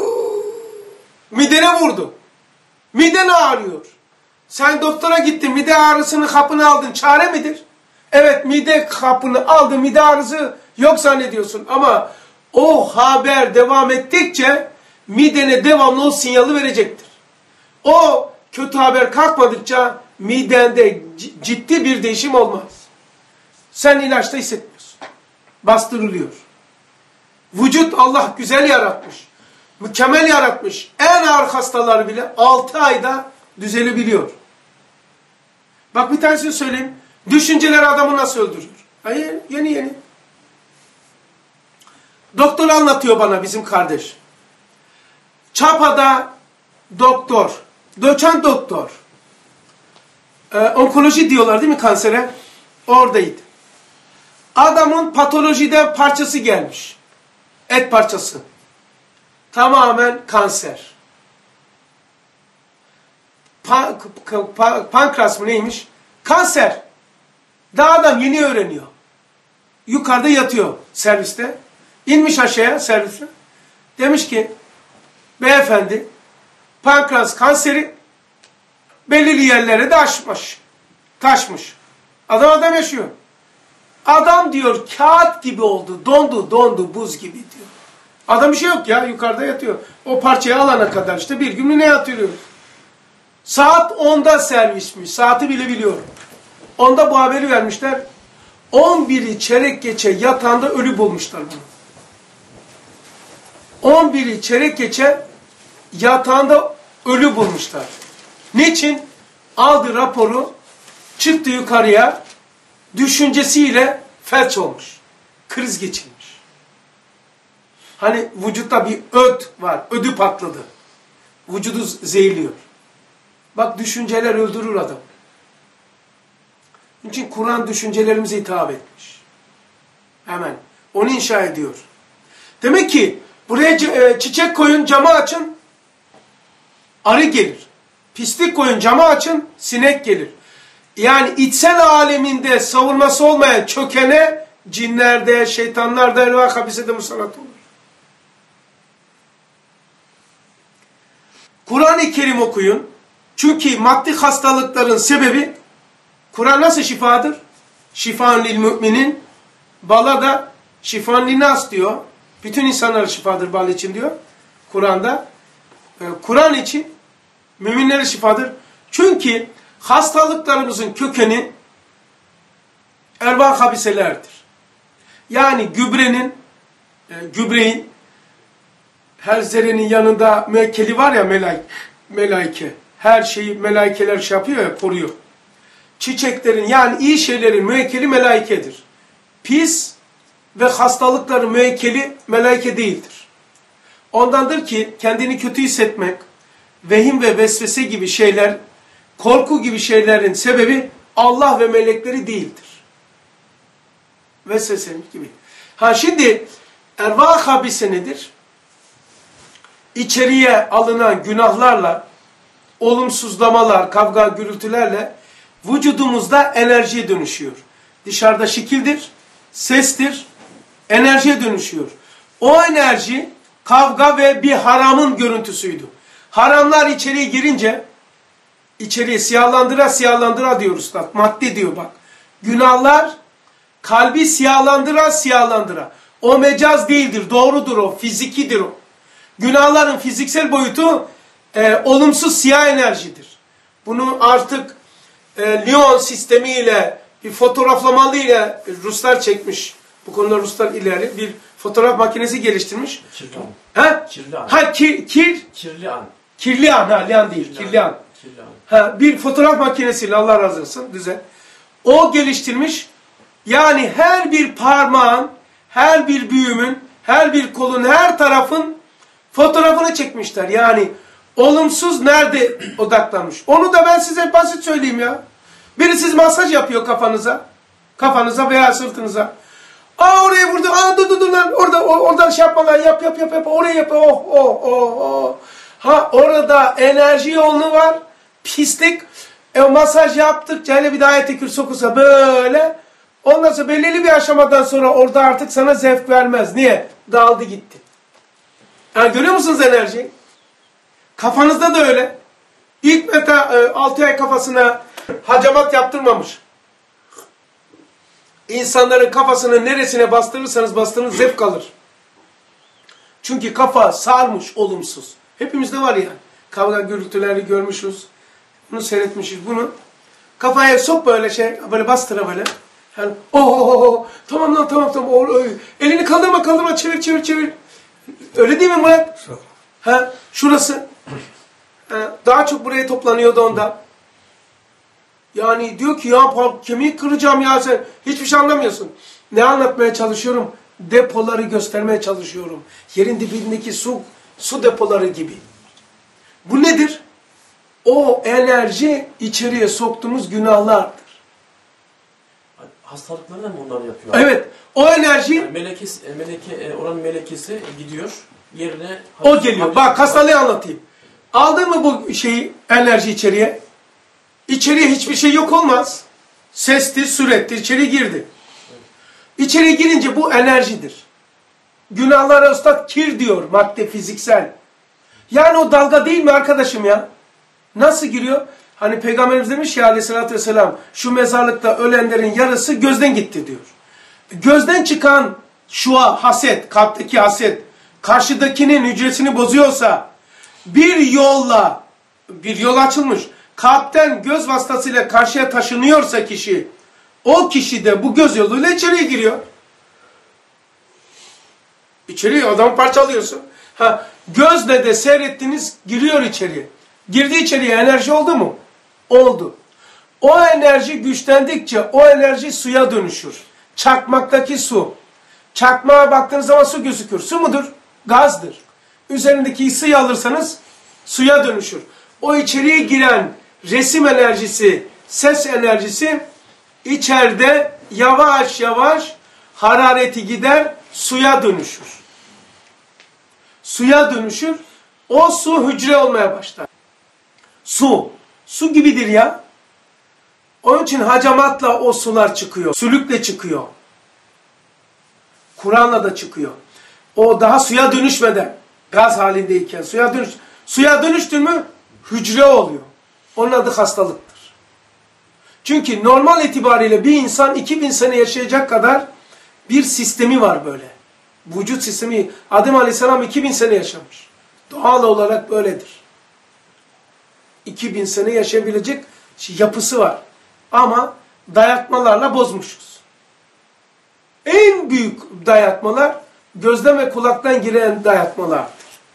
Midene vurdu. Miden ağrıyor. Sen doktora gittin, mide ağrısını hapını aldın. Çare midir? Evet, mide hapını aldın, mide ağrısı yok zannediyorsun. Ama o haber devam ettikçe midene devamlı o sinyali verecektir. O kötü haber kalkmadıkça midende ciddi bir değişim olmaz. Sen ilaçta hissetmiyorsun. Bastırılıyor. Vücut Allah güzel yaratmış. Mükemmel yaratmış. En ağır hastaları bile 6 ayda düzelebiliyor. Bak bir tanesini söyleyeyim. Düşünceler adamı nasıl öldürür? Hayır, yeni. Doktor anlatıyor bana bizim kardeş. Çapa'da doktor, doçent doktor. Onkoloji diyorlar değil mi kansere? Oradaydı. Adamın patolojiden parçası gelmiş. Et parçası. Tamamen kanser. Pankreas mı neymiş? Kanser. Daha adam yeni öğreniyor. Yukarıda yatıyor serviste. İnmiş aşağıya serviste. Demiş ki beyefendi pankreas kanseri belirli yerlere de taşmış. Adam yaşıyor. Adam diyor kağıt gibi oldu. Dondu buz gibi diyor. Adam bir şey yok ya yukarıda yatıyor. O parçayı alana kadar işte bir gün ne yatırıyoruz. Saat 10'da servismiş. Saati bile biliyorum. 10'da bu haberi vermişler. 11'i çeyrek geçe yatağında ölü bulmuşlar bunu. 11'i çeyrek geçe yatağında ölü bulmuşlar. Niçin? Aldı raporu, çıktı yukarıya, düşüncesiyle felç olmuş. Kriz geçirmiş. Hani vücutta bir öd var, ödü patladı. Vücudu zehirliyor. Bak düşünceler öldürür adam. Onun için Kur'an düşüncelerimize hitap etmiş. Hemen. Onu inşa ediyor. Demek ki buraya çiçek koyun, camı açın, arı gelir. Pislik koyun, camı açın, sinek gelir. Yani içsel aleminde savunması olmayan çökene cinlerde, şeytanlarda, ervah habisede musallat olur. Kur'an-ı Kerim okuyun. Çünkü maddi hastalıkların sebebi Kur'an nasıl şifadır? Şifa'n lil müminin. Bala da şifa'n linnas diyor. Bütün insanlara şifadır bal için diyor. Kur'an'da. Kur'an için müminlere şifadır. Çünkü hastalıklarımızın kökeni ervah habiselerdir. Yani gübreyin her zerrenin yanında müekkeli var ya melaike. Her şeyi melaikeler şey yapıyor ya, koruyor. Çiçeklerin yani iyi şeylerin müekkeli melaikedir. Pis ve hastalıkların müekkeli melaike değildir. Ondandır ki kendini kötü hissetmek, vehim ve vesvese gibi şeyler, korku gibi şeylerin sebebi Allah ve melekleri değildir. Vesvese gibi. Şimdi ervah habise nedir? İçeriye alınan günahlarla, olumsuzlamalar, kavga, gürültülerle vücudumuzda enerjiye dönüşüyor. Dışarıda şekildir, sestir, enerjiye dönüşüyor. O enerji kavga ve bir haramın görüntüsüydü. Haramlar içeriye girince, içeriye siyahlandıra diyor Üstad. Madde diyor bak. Günahlar kalbi siyahlandıra. O mecaz değildir, doğrudur o, fizikidir o. Günahların fiziksel boyutu olumsuz siyah enerjidir. Bunu artık Lyon sistemiyle, bir fotoğraflamalıyla Ruslar çekmiş. Bu konuda Ruslar ileri bir fotoğraf makinesi geliştirmiş. Kirli an, lian değil, kirli an. Bir fotoğraf makinesiyle Allah razı olsun, düzen. O geliştirmiş. Yani her bir parmağın, her bir büyümün, her bir kolun, her tarafın fotoğrafını çekmişler. Yani olumsuz nerede odaklanmış. Onu da ben size basit söyleyeyim ya. Biri siz masaj yapıyor kafanıza veya sırtınıza. Oraya vurdu. Dur lan. Oradan şey yapma lan. Yap. Oraya yap. Orada enerji yoğunluğu var. Pislik. Masaj yaptıkça hele bir daha ayet-i kürsü okusa böyle. Ondan sonra belirli bir aşamadan sonra orada artık sana zevk vermez. Niye? Dağıldı gitti. Yani görüyor musunuz enerjiyi? Kafanızda da öyle. İlk 6 ay kafasına hacamat yaptırmamış. İnsanların kafasını neresine bastırırsanız bastırın zevk alır. Çünkü kafa sarmış olumsuz. Hepimizde var yani. Kavga gürültüleri görmüşüz. Bunu seyretmişiz. Bunu kafaya sok böyle bastıra böyle. Yani tamam lan tamam. Elini kaldırma çevir. Öyle değil mi Murat? Şurası. Daha çok buraya toplanıyordu onda. Yani diyor ki ya kemiği kıracağım ya sen. Hiçbir şey anlamıyorsun. Ne anlatmaya çalışıyorum? Depoları göstermeye çalışıyorum. Yerin dibindeki su depoları gibi. Bu nedir? O enerji içeriye soktuğumuz günahlardır. hastalıkları da mı onlar yapıyor? Evet. O enerji Yani oranın melekesi gidiyor. Yerine o geliyor. Bak hastalığı anlatayım. Aldın mı bu şeyi, enerji içeriye? İçeriye hiçbir şey yok olmaz. Sestir, surettir. İçeri girdi. İçeri girince bu enerjidir. Günahlara üstad kir diyor, madde fiziksel. Yani o dalga değil mi arkadaşım ya? Nasıl giriyor? Hani Peygamberimiz demiş ya aleyhissalatü vesselam, şu mezarlıkta ölenlerin yarısı gözden gitti diyor. Gözden çıkan şua, haset, kalpteki haset, karşıdakinin hücresini bozuyorsa, bir yol açılmış, kalpten göz vasıtasıyla karşıya taşınıyorsa kişi, o kişi de bu göz yoluyla içeriye giriyor. İçeriye adamı parçalıyorsun. Gözle de seyrettiniz, giriyor içeriye. Girdi içeriye, enerji oldu mu? Oldu. O enerji güçlendikçe o enerji suya dönüşür. Çakmaktaki su. Çakmağa baktığınız zaman su gözükür. Su mudur? Gazdır. Üzerindeki ısıyı alırsanız suya dönüşür. O içeriye giren resim enerjisi, ses enerjisi içeride yavaş yavaş harareti gider, suya dönüşür. Suya dönüşür. O su hücre olmaya başlar. Su gibidir ya. Onun için hacamatla o sular çıkıyor. Sülükle çıkıyor. Kur'an'la da çıkıyor. O daha suya dönüşmeden, gaz halindeyken suya dönüştü mü hücre oluyor. Onun adı hastalıktır. Çünkü normal itibariyle bir insan 2000 sene yaşayacak kadar bir sistemi var böyle. Vücut sistemi. Adem Aleyhisselam 2000 sene yaşamış. Doğal olarak böyledir. 2000 sene yaşayabilecek yapısı var. Ama dayatmalarla bozmuşuz. En büyük dayatmalar gözden ve kulaktan giren dayatmalardır.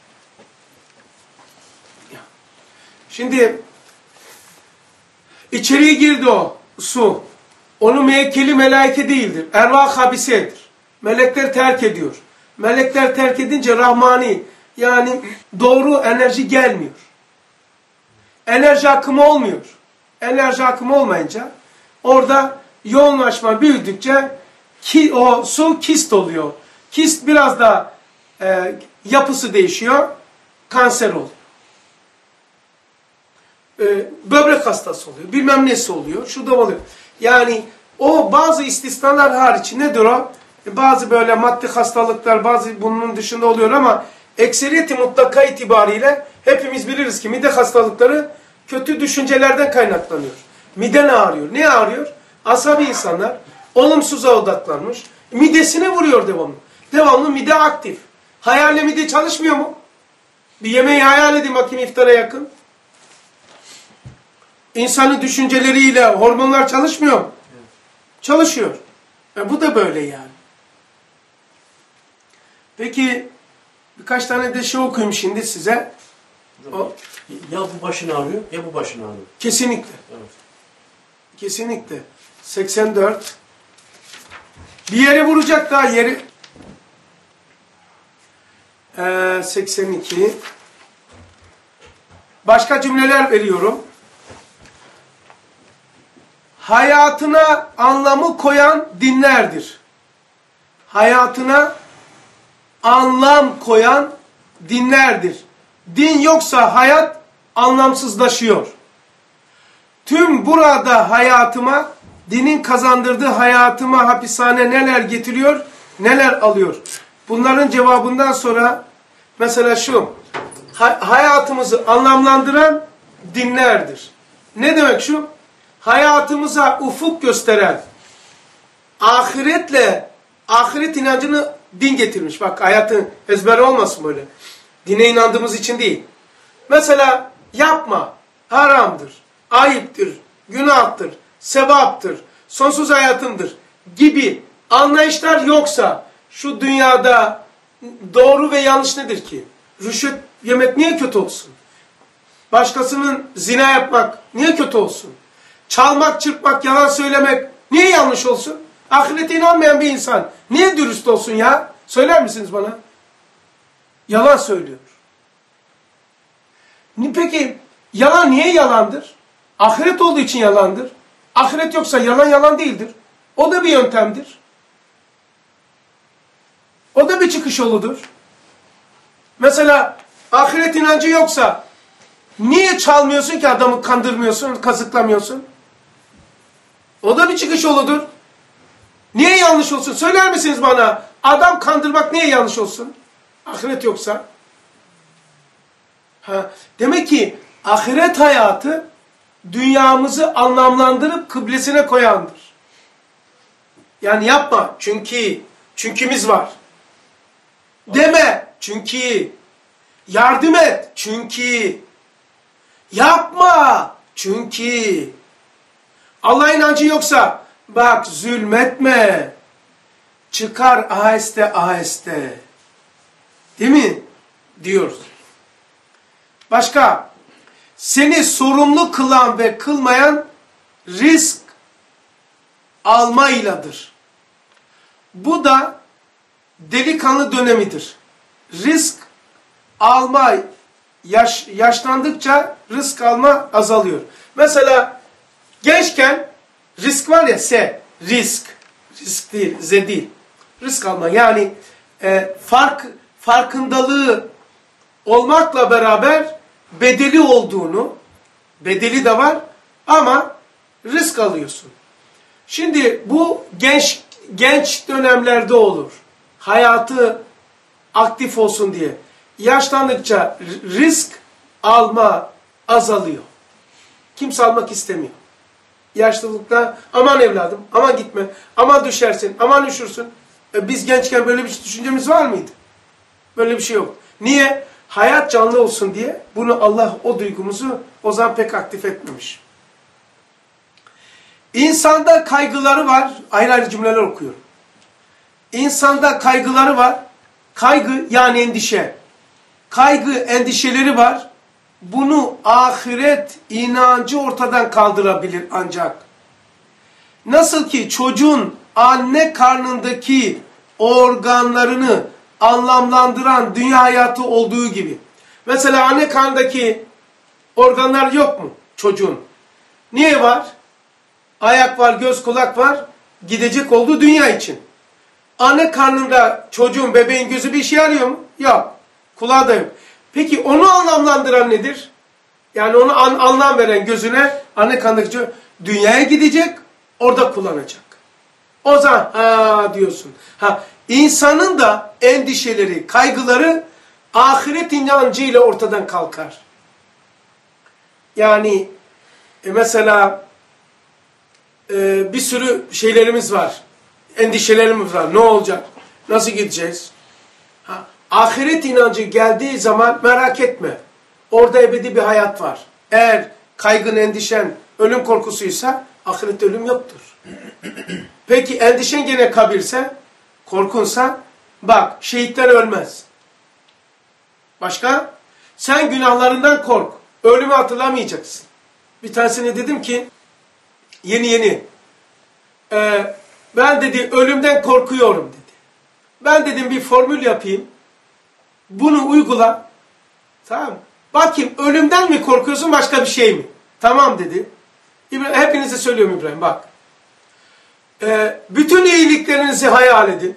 Şimdi içeriye girdi o su. Onun müekkeli melaike değildir. Ervah habisedir. Melekler terk ediyor. Melekler terk edince rahmani yani doğru enerji gelmiyor. Enerji akımı olmuyor. Enerji akımı olmayınca orada yoğunlaşma büyüdükçe o su kist oluyor. Kist biraz da yapısı değişiyor. Kanser oluyor. Böbrek hastası oluyor. Bilmem nesi oluyor. Şu da oluyor. Yani o bazı istisnalar hariç nedir o? Bazı böyle maddi hastalıklar bazı bunun dışında oluyor ama ekseriyeti mutlaka itibariyle hepimiz biliriz ki mide hastalıkları kötü düşüncelerden kaynaklanıyor. Miden ağrıyor. Ne ağrıyor? Asabi insanlar olumsuza odaklanmış. Midesine vuruyor devamlı. Devamlı mide aktif. Hayalle mide çalışmıyor mu? Bir yemeği hayal edin bakayım iftara yakın. İnsanın düşünceleriyle hormonlar çalışmıyor mu? Çalışıyor. Bu da böyle yani. Peki birkaç tane de şey okuyayım şimdi size. Ya bu başını ağrıyor ya bu başını ağrıyor. Kesinlikle. Evet. Kesinlikle. 84. Bir yere vuracak daha yeri. 82. Başka cümleler veriyorum. Hayatına anlamı koyan dinlerdir. Hayatına anlam koyan dinlerdir. Din yoksa hayat anlamsızlaşıyor. Tüm burada hayatıma, dinin kazandırdığı hayatıma hapishane neler getiriyor, neler alıyor. Bunların cevabından sonra mesela şu, hayatımızı anlamlandıran dinlerdir. Ne demek şu? Hayatımıza ufuk gösteren, ahiret inancını din getirmiş. Bak hayatın ezberi olmasın böyle. Dine inandığımız için değil. Mesela yapma, haramdır, ayıptır, günahtır, sevaptır, sonsuz hayatındır gibi anlayışlar yoksa şu dünyada doğru ve yanlış nedir ki? Rüşvet yemek niye kötü olsun? Başkasının zina yapmak niye kötü olsun? Çalmak, çırpmak, yalan söylemek niye yanlış olsun? Ahirete inanmayan bir insan niye dürüst olsun ya? Söyler misiniz bana? Yalan söylüyor. Peki yalan niye yalandır? Ahiret olduğu için yalandır. Ahiret yoksa yalan yalan değildir. O da bir yöntemdir. O da bir çıkış yoludur. Mesela ahiret inancı yoksa niye çalmıyorsun ki, adamı kandırmıyorsun, kazıklamıyorsun? O da bir çıkış yoludur. Niye yanlış olsun? Söyler misiniz bana? Adam kandırmak niye yanlış olsun? Ahiret yoksa. Demek ki ahiret hayatı dünyamızı anlamlandırıp kıblesine koyandır. Yani yapma çünkü'miz var. Deme çünkü. Yardım et çünkü. Yapma çünkü. Allah inancı yoksa bak zulmetme. Çıkar aheste aheste. Değil mi? Diyoruz. Başka. Seni sorumlu kılan ve kılmayan risk almayladır. Bu da delikanlı dönemidir. Risk alma, yaşlandıkça risk alma azalıyor. Mesela gençken risk var ya, risk değil, değil. Risk alma yani farkındalığı olmakla beraber bedeli de var ama risk alıyorsun. Şimdi bu genç dönemlerde olur. Hayatı aktif olsun diye. Yaşlandıkça risk alma azalıyor. Kimse almak istemiyor. Yaşlılıkta aman evladım, aman gitme, aman düşersin, aman üşürsün. Biz gençken böyle bir düşüncemiz var mıydı? Böyle bir şey yok. Niye? Hayat canlı olsun diye bunu Allah o duygumuzu o zaman pek aktif etmemiş. İnsanda kaygıları var. Ayrı ayrı cümleler okuyorum. İnsanda kaygıları var. Kaygı yani endişe. Kaygı, endişeleri var. Bunu ahiret inancı ortadan kaldırabilir ancak. Nasıl ki çocuğun anne karnındaki organlarını anlamlandıran dünya hayatı olduğu gibi. Mesela anne karnındaki organlar yok mu çocuğun? Niye var? Ayak var, göz, kulak var. Gidecek olduğu dünya için. Anne karnında çocuğun, bebeğin gözü bir işe yarıyor mu? Yok. Kulağı da yok. Peki onu anlamlandıran nedir? Yani onu anlam veren gözüne anne karnındaki çocuğu dünyaya gidecek, orada kullanacak. O zaman diyorsun. İnsanın da endişeleri, kaygıları ahiret inancıyla ortadan kalkar. Yani mesela bir sürü şeylerimiz var. Endişelerimiz var. Ne olacak? Nasıl gideceğiz? Ahiret inancı geldiği zaman merak etme. Orada ebedi bir hayat var. Eğer kaygın, endişen, ölüm korkusuysa ahirette ölüm yoktur. Peki endişen gene kabirse, korkunsa, bak şehitler ölmez. Başka? Sen günahlarından kork. Ölümü hatırlamayacaksın. Bir tanesine dedim ki, yeni. Ben dedi ölümden korkuyorum dedi. Ben dedim bir formül yapayım. Bunu uygula. Tamam. Bakayım ölümden mi korkuyorsun başka bir şey mi? Tamam dedi. Hepinize söylüyorum İbrahim bak. Bütün iyiliklerinizi hayal edin.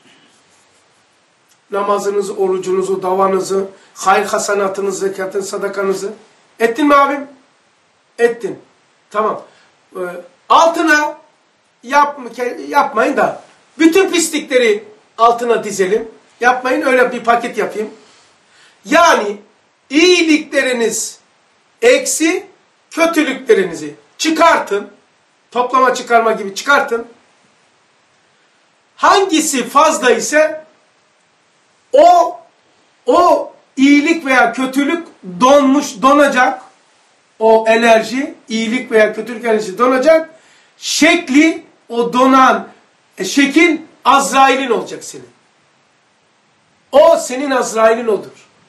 Namazınızı, orucunuzu, davanızı, hayır hasanatınızı, zekatınızı, sadakanızı. Ettin mi abim? Ettin. Tamam. Altına yapmayın da bütün pislikleri altına dizelim. Yapmayın, öyle bir paket yapayım. Yani iyilikleriniz eksi kötülüklerinizi çıkartın. Toplama çıkarma gibi çıkartın. Hangisi fazla ise o iyilik veya kötülük donacak. O enerji, iyilik veya kötülük enerjisi donacak. Şekli, o donan şekil Azrail'in olacak senin. O senin Azrail'in odur.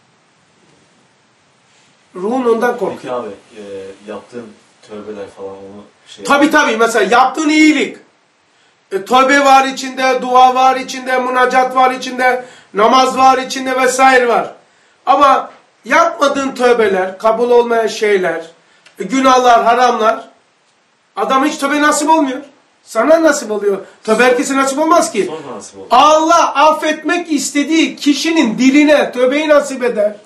Ruhun ondan korkuyor. Peki abi yaptığın tövbeler falan onu Tabii mesela yaptığın iyilik. Tövbe var içinde, dua var içinde, münacat var içinde, namaz var içinde vesaire var. Ama yapmadığın tövbeler, kabul olmayan şeyler, günahlar, haramlar, adam hiç tövbe nasip olmuyor. Sana nasip oluyor. Tabi herkese nasip olmaz ki. Sonra nasip oldu. Allah affetmek istediği kişinin diline tövbeyi nasip eder.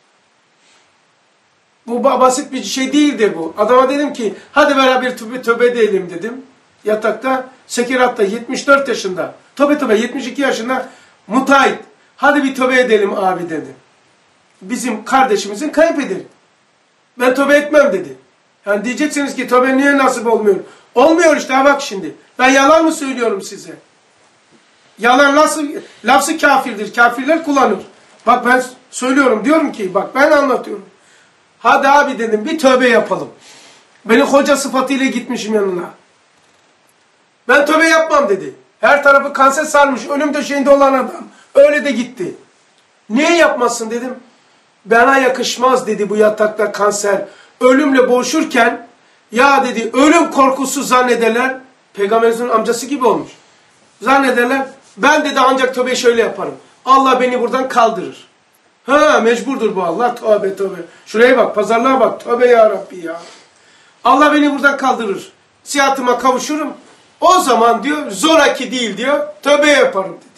Bu basit bir şey değildir bu. Adama dedim ki hadi beraber tövbe edelim dedim. Yatakta, sekeratta 74 yaşında. Tövbe 72 yaşında müteahhit. Hadi bir tövbe edelim abi dedi. Bizim kardeşimizin kayıp edelim. Ben tövbe etmem dedi. Yani diyeceksiniz ki tövbe niye nasip olmuyor? Olmuyor işte, bak şimdi. Ben yalan mı söylüyorum size? Yalan lafzı kafirdir. Kafirler kullanır. Bak ben söylüyorum, diyorum ki bak ben anlatıyorum. Hadi abi dedim bir tövbe yapalım. Beni hoca sıfatıyla gitmişim yanına. Ben tövbe yapmam dedi. Her tarafı kanser sarmış. Ölüm döşeğinde olan adam. Öyle de gitti. Niye yapmasın dedim. Bana yakışmaz dedi bu yatakta kanser. Ölümle boğuşurken ya dedi ölüm korkusu zannederler. Peygamberimizin amcası gibi olmuş. Zannederler. Ben dedi ancak tövbe şöyle yaparım. Allah beni buradan kaldırır. Ha mecburdur bu Allah. Tövbe tövbe. Şuraya bak, pazarlığa bak. Tövbe ya Rabbi ya. Allah beni buradan kaldırır. Sıhhatıma kavuşurum. O zaman diyor zoraki değil diyor. Tövbe yaparım dedi.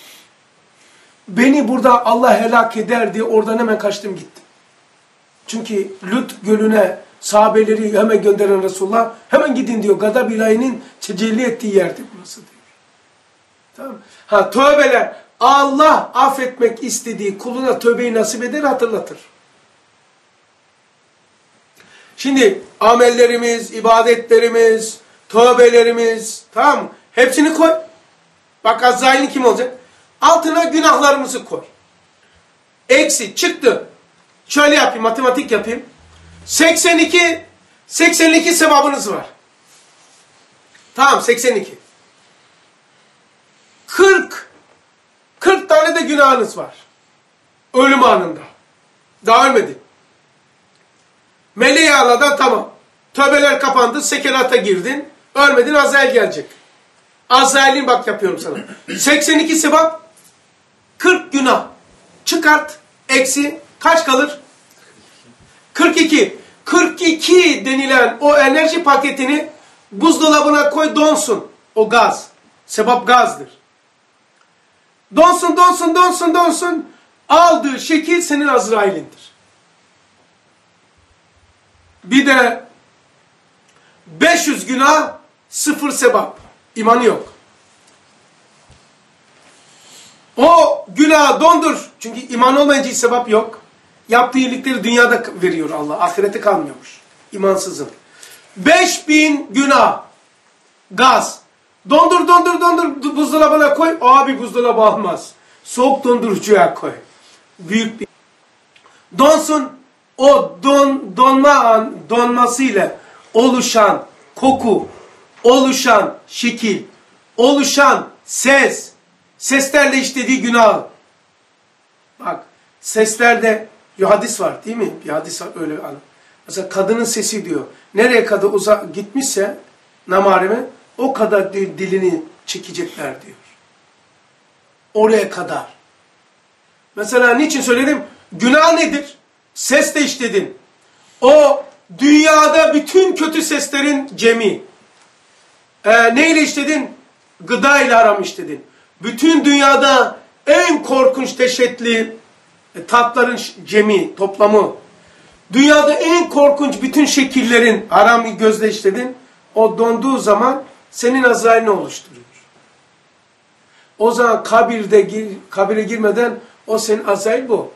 Beni burada Allah helak eder diye oradan hemen kaçtım gittim. Çünkü Lut gölüne sahabeleri hemen gönderen Resulullah hemen gidin diyor. Gadab ilahinin tecelli ettiği yerde burası diyor. Tamam. Ha tövbeler Allah affetmek istediği kuluna tövbeyi nasip eder, hatırlatır. Şimdi amellerimiz, ibadetlerimiz, tövbelerimiz, tamam mı? Hepsini koy. Bak Azrail'in kim olacak? Altına günahlarımızı koy. Eksi çıktı. Şöyle yapayım, matematik yapayım. 82 sevabınız var. Tamam 82. 40 tane de günahınız var. Ölüm anında. Daha ölmedi. Meleği ağladan tamam. Tövbeler kapandı, sekerata girdin. Ölmedin, Azrail gelecek. Azrail'in bak yapıyorum sana. 82 sevap, 40 günah. Çıkart, eksi kaç kalır? 42. 42 denilen o enerji paketini buzdolabına koy, donsun. O gaz. Sebap gazdır. Donsun. Aldığı şekil senin Azrail'indir. Bir de 500 günah, 0 sevap. İmanı yok. O günahı dondur. Çünkü iman olmayınca sevap yok. Yaptığı iyilikleri dünyada veriyor Allah. Ahirete kalmıyormuş. İmansızın. 5000 günah. Gaz. Dondur. Buzdolabına koy. Abi buzdolabı almaz. Soğuk dondurucuya koy. Büyük bir. Donsun. O donmasıyla oluşan koku, oluşan şekil, oluşan ses, seslerle işlediği günah. Bak seslerde bir hadis var değil mi? Bir hadis var öyle. Mesela kadının sesi diyor. Nereye kadar gitmişse namareme o kadar dilini çekecekler diyor. Oraya kadar. Mesela niçin söyledim? Günah nedir? Ses de işledin. O dünyada bütün kötü seslerin cemi. Neyle işledin? Gıda ile aram işledin. Bütün dünyada en korkunç dehşetli tatların cemi, toplamı. Dünyada en korkunç bütün şekillerin haram gözle işledin. O donduğu zaman senin Azrail'ini oluşturuyor. O zaman kabire girmeden o senin Azrail bu.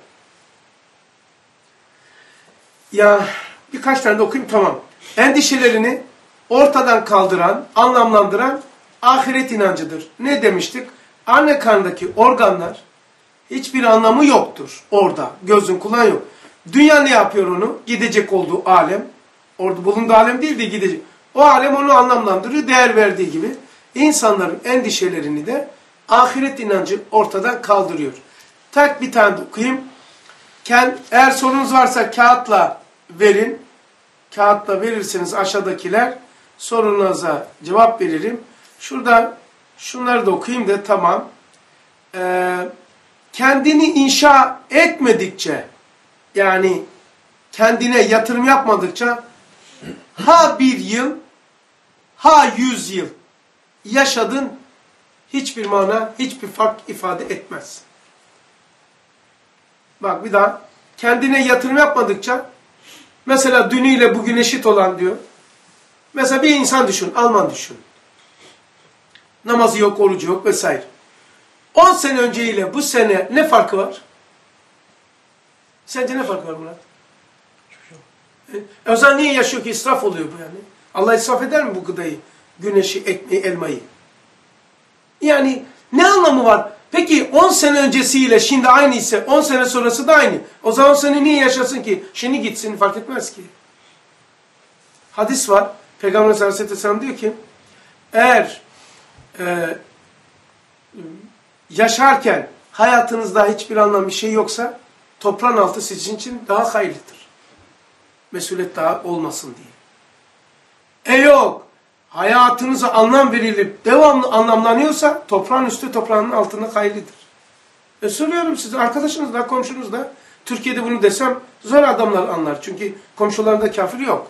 Ya birkaç tane de okuyayım tamam. Endişelerini ortadan kaldıran, anlamlandıran ahiret inancıdır. Ne demiştik? Anne karnındaki organlar hiçbir anlamı yoktur orada. Gözün kulağın yok. Dünya ne yapıyor onu? Gidecek olduğu alem. Orada bulunduğu alem değil de gidecek. O alem onu anlamlandırıyor, değer verdiği gibi. İnsanların endişelerini de ahiret inancı ortadan kaldırıyor. Tek bir tane de okuyayım. Eğer sorunuz varsa kağıtla verin. Kağıtla verirseniz aşağıdakiler sorunuza cevap veririm. Şuradan şunları da okuyayım da tamam. Kendini inşa etmedikçe yani kendine yatırım yapmadıkça ha 1 yıl ha 100 yıl yaşadın hiçbir mana, hiçbir fark ifade etmez. Bak bir daha, kendine yatırım yapmadıkça, mesela dünüyle bugün eşit olan diyor. Mesela bir insan düşün, Alman düşün. Namazı yok, orucu yok vesaire. 10 sene önceyle bu sene ne farkı var? Sence ne farkı var Murat? O zaman niye yaşıyor ki israf oluyor bu yani? Allah israf eder mi bu gıdayı? Güneşi, ekmeği, elmayı? Yani ne anlamı var? Peki 10 sene öncesiyle şimdi aynı ise 10 sene sonrası da aynı. O zaman seni niye yaşasın ki? Şimdi gitsin fark etmez ki. Hadis var. Peygamber sallallahu aleyhi ve sellem diyor ki eğer yaşarken hayatınızda hiçbir anlam bir şey yoksa toprağın altı sizin için daha hayırlıdır. Mesuliyet daha olmasın diye. Yok hayatınıza anlam verilip devamlı anlamlanıyorsa toprağın üstü toprağın altında hayırlıdır. Söylüyorum size arkadaşınızla komşunuzla Türkiye'de bunu desem zor adamlar anlar. Çünkü komşularında kafir yok.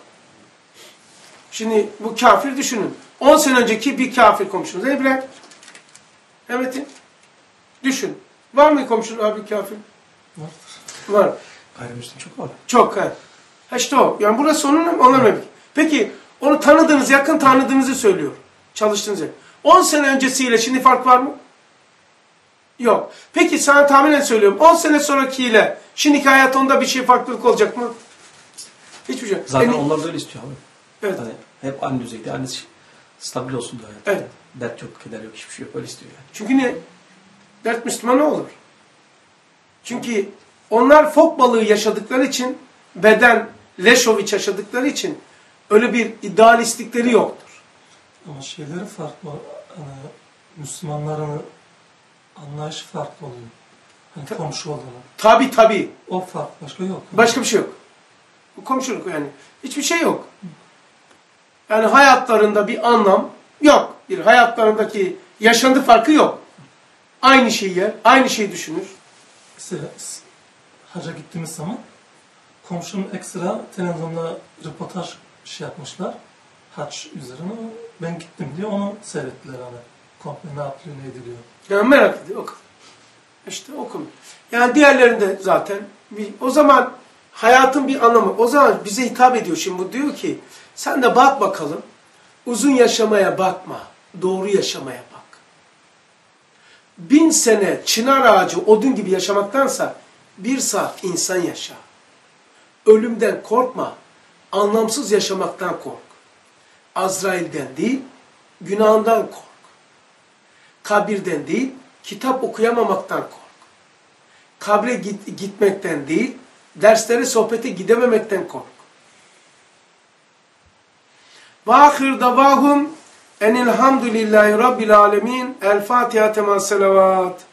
Şimdi bu kafir düşünün. 10 sene önceki bir kafir komşunuz. İbrahim. Evet. Düşün. Var mı komşun abi kafir? Var. Var. Gayrimüslim çok var. Çok. Ha işte o. Yani burası onun onlar. Peki onu tanıdığınız, yakın tanıdığınızı söylüyor. Çalıştığınız yer. 10 sene öncesiyle şimdi fark var mı? Yok. Peki sana tahminen söylüyorum. 10 sene sonrakiyle şimdiki hayatında bir şey farklılık olacak mı? Hiçbir şey. Zaten onlar da öyle istiyor abi. Evet. Hani hep aynı düzeyde, aynı stabil olsun diyor hayatında. Evet. Dert yok, keder yok, hiçbir şey yok. Öyle istiyor yani. Çünkü ne? Dert Müslümana olur. Çünkü onlar fok balığı yaşadıkları için, beden, Leşoviç yaşadıkları için öyle bir idealistlikleri yoktur. Ama şeyleri farklı. Hani Müslümanların anlayışı farklı oluyor. Hani komşu olduğunu. Tabii. O fark başka yok. Başka bir şey yok. Bu komşuluk yani. Hiçbir şey yok. Yani hayatlarında bir anlam yok. Bir hayatlarındaki yaşantı farkı yok. Aynı şeyi yer, aynı şeyi düşünür. Mesela hacca gittiğimiz zaman komşunun ekstra televizyonda röportaj şey yapmışlar. Hac üzerine. Ben gittim diye onu seyrettiler hani. Komple ne yapılıyor, ne ediliyor. Yani merak ediyor. O kadar. İşte o konu. Yani diğerlerinde zaten o zaman hayatın bir anlamı. O zaman bize hitap ediyor. Şimdi bu diyor ki sen de bak bakalım. Uzun yaşamaya bakma. Doğru yaşamaya bak. 1000 sene çınar ağacı odun gibi yaşamaktansa 1 saat insan yaşa. Ölümden korkma. Anlamsız yaşamaktan kork. Azrail'den değil, günahından kork. Kabirden değil, kitap okuyamamaktan kork. Kabre gitmekten değil, derslere, sohbete gidememekten kork. Ve ahir davahum enilhamdülillahi rabbil alemin. El Fatiha temas selavat.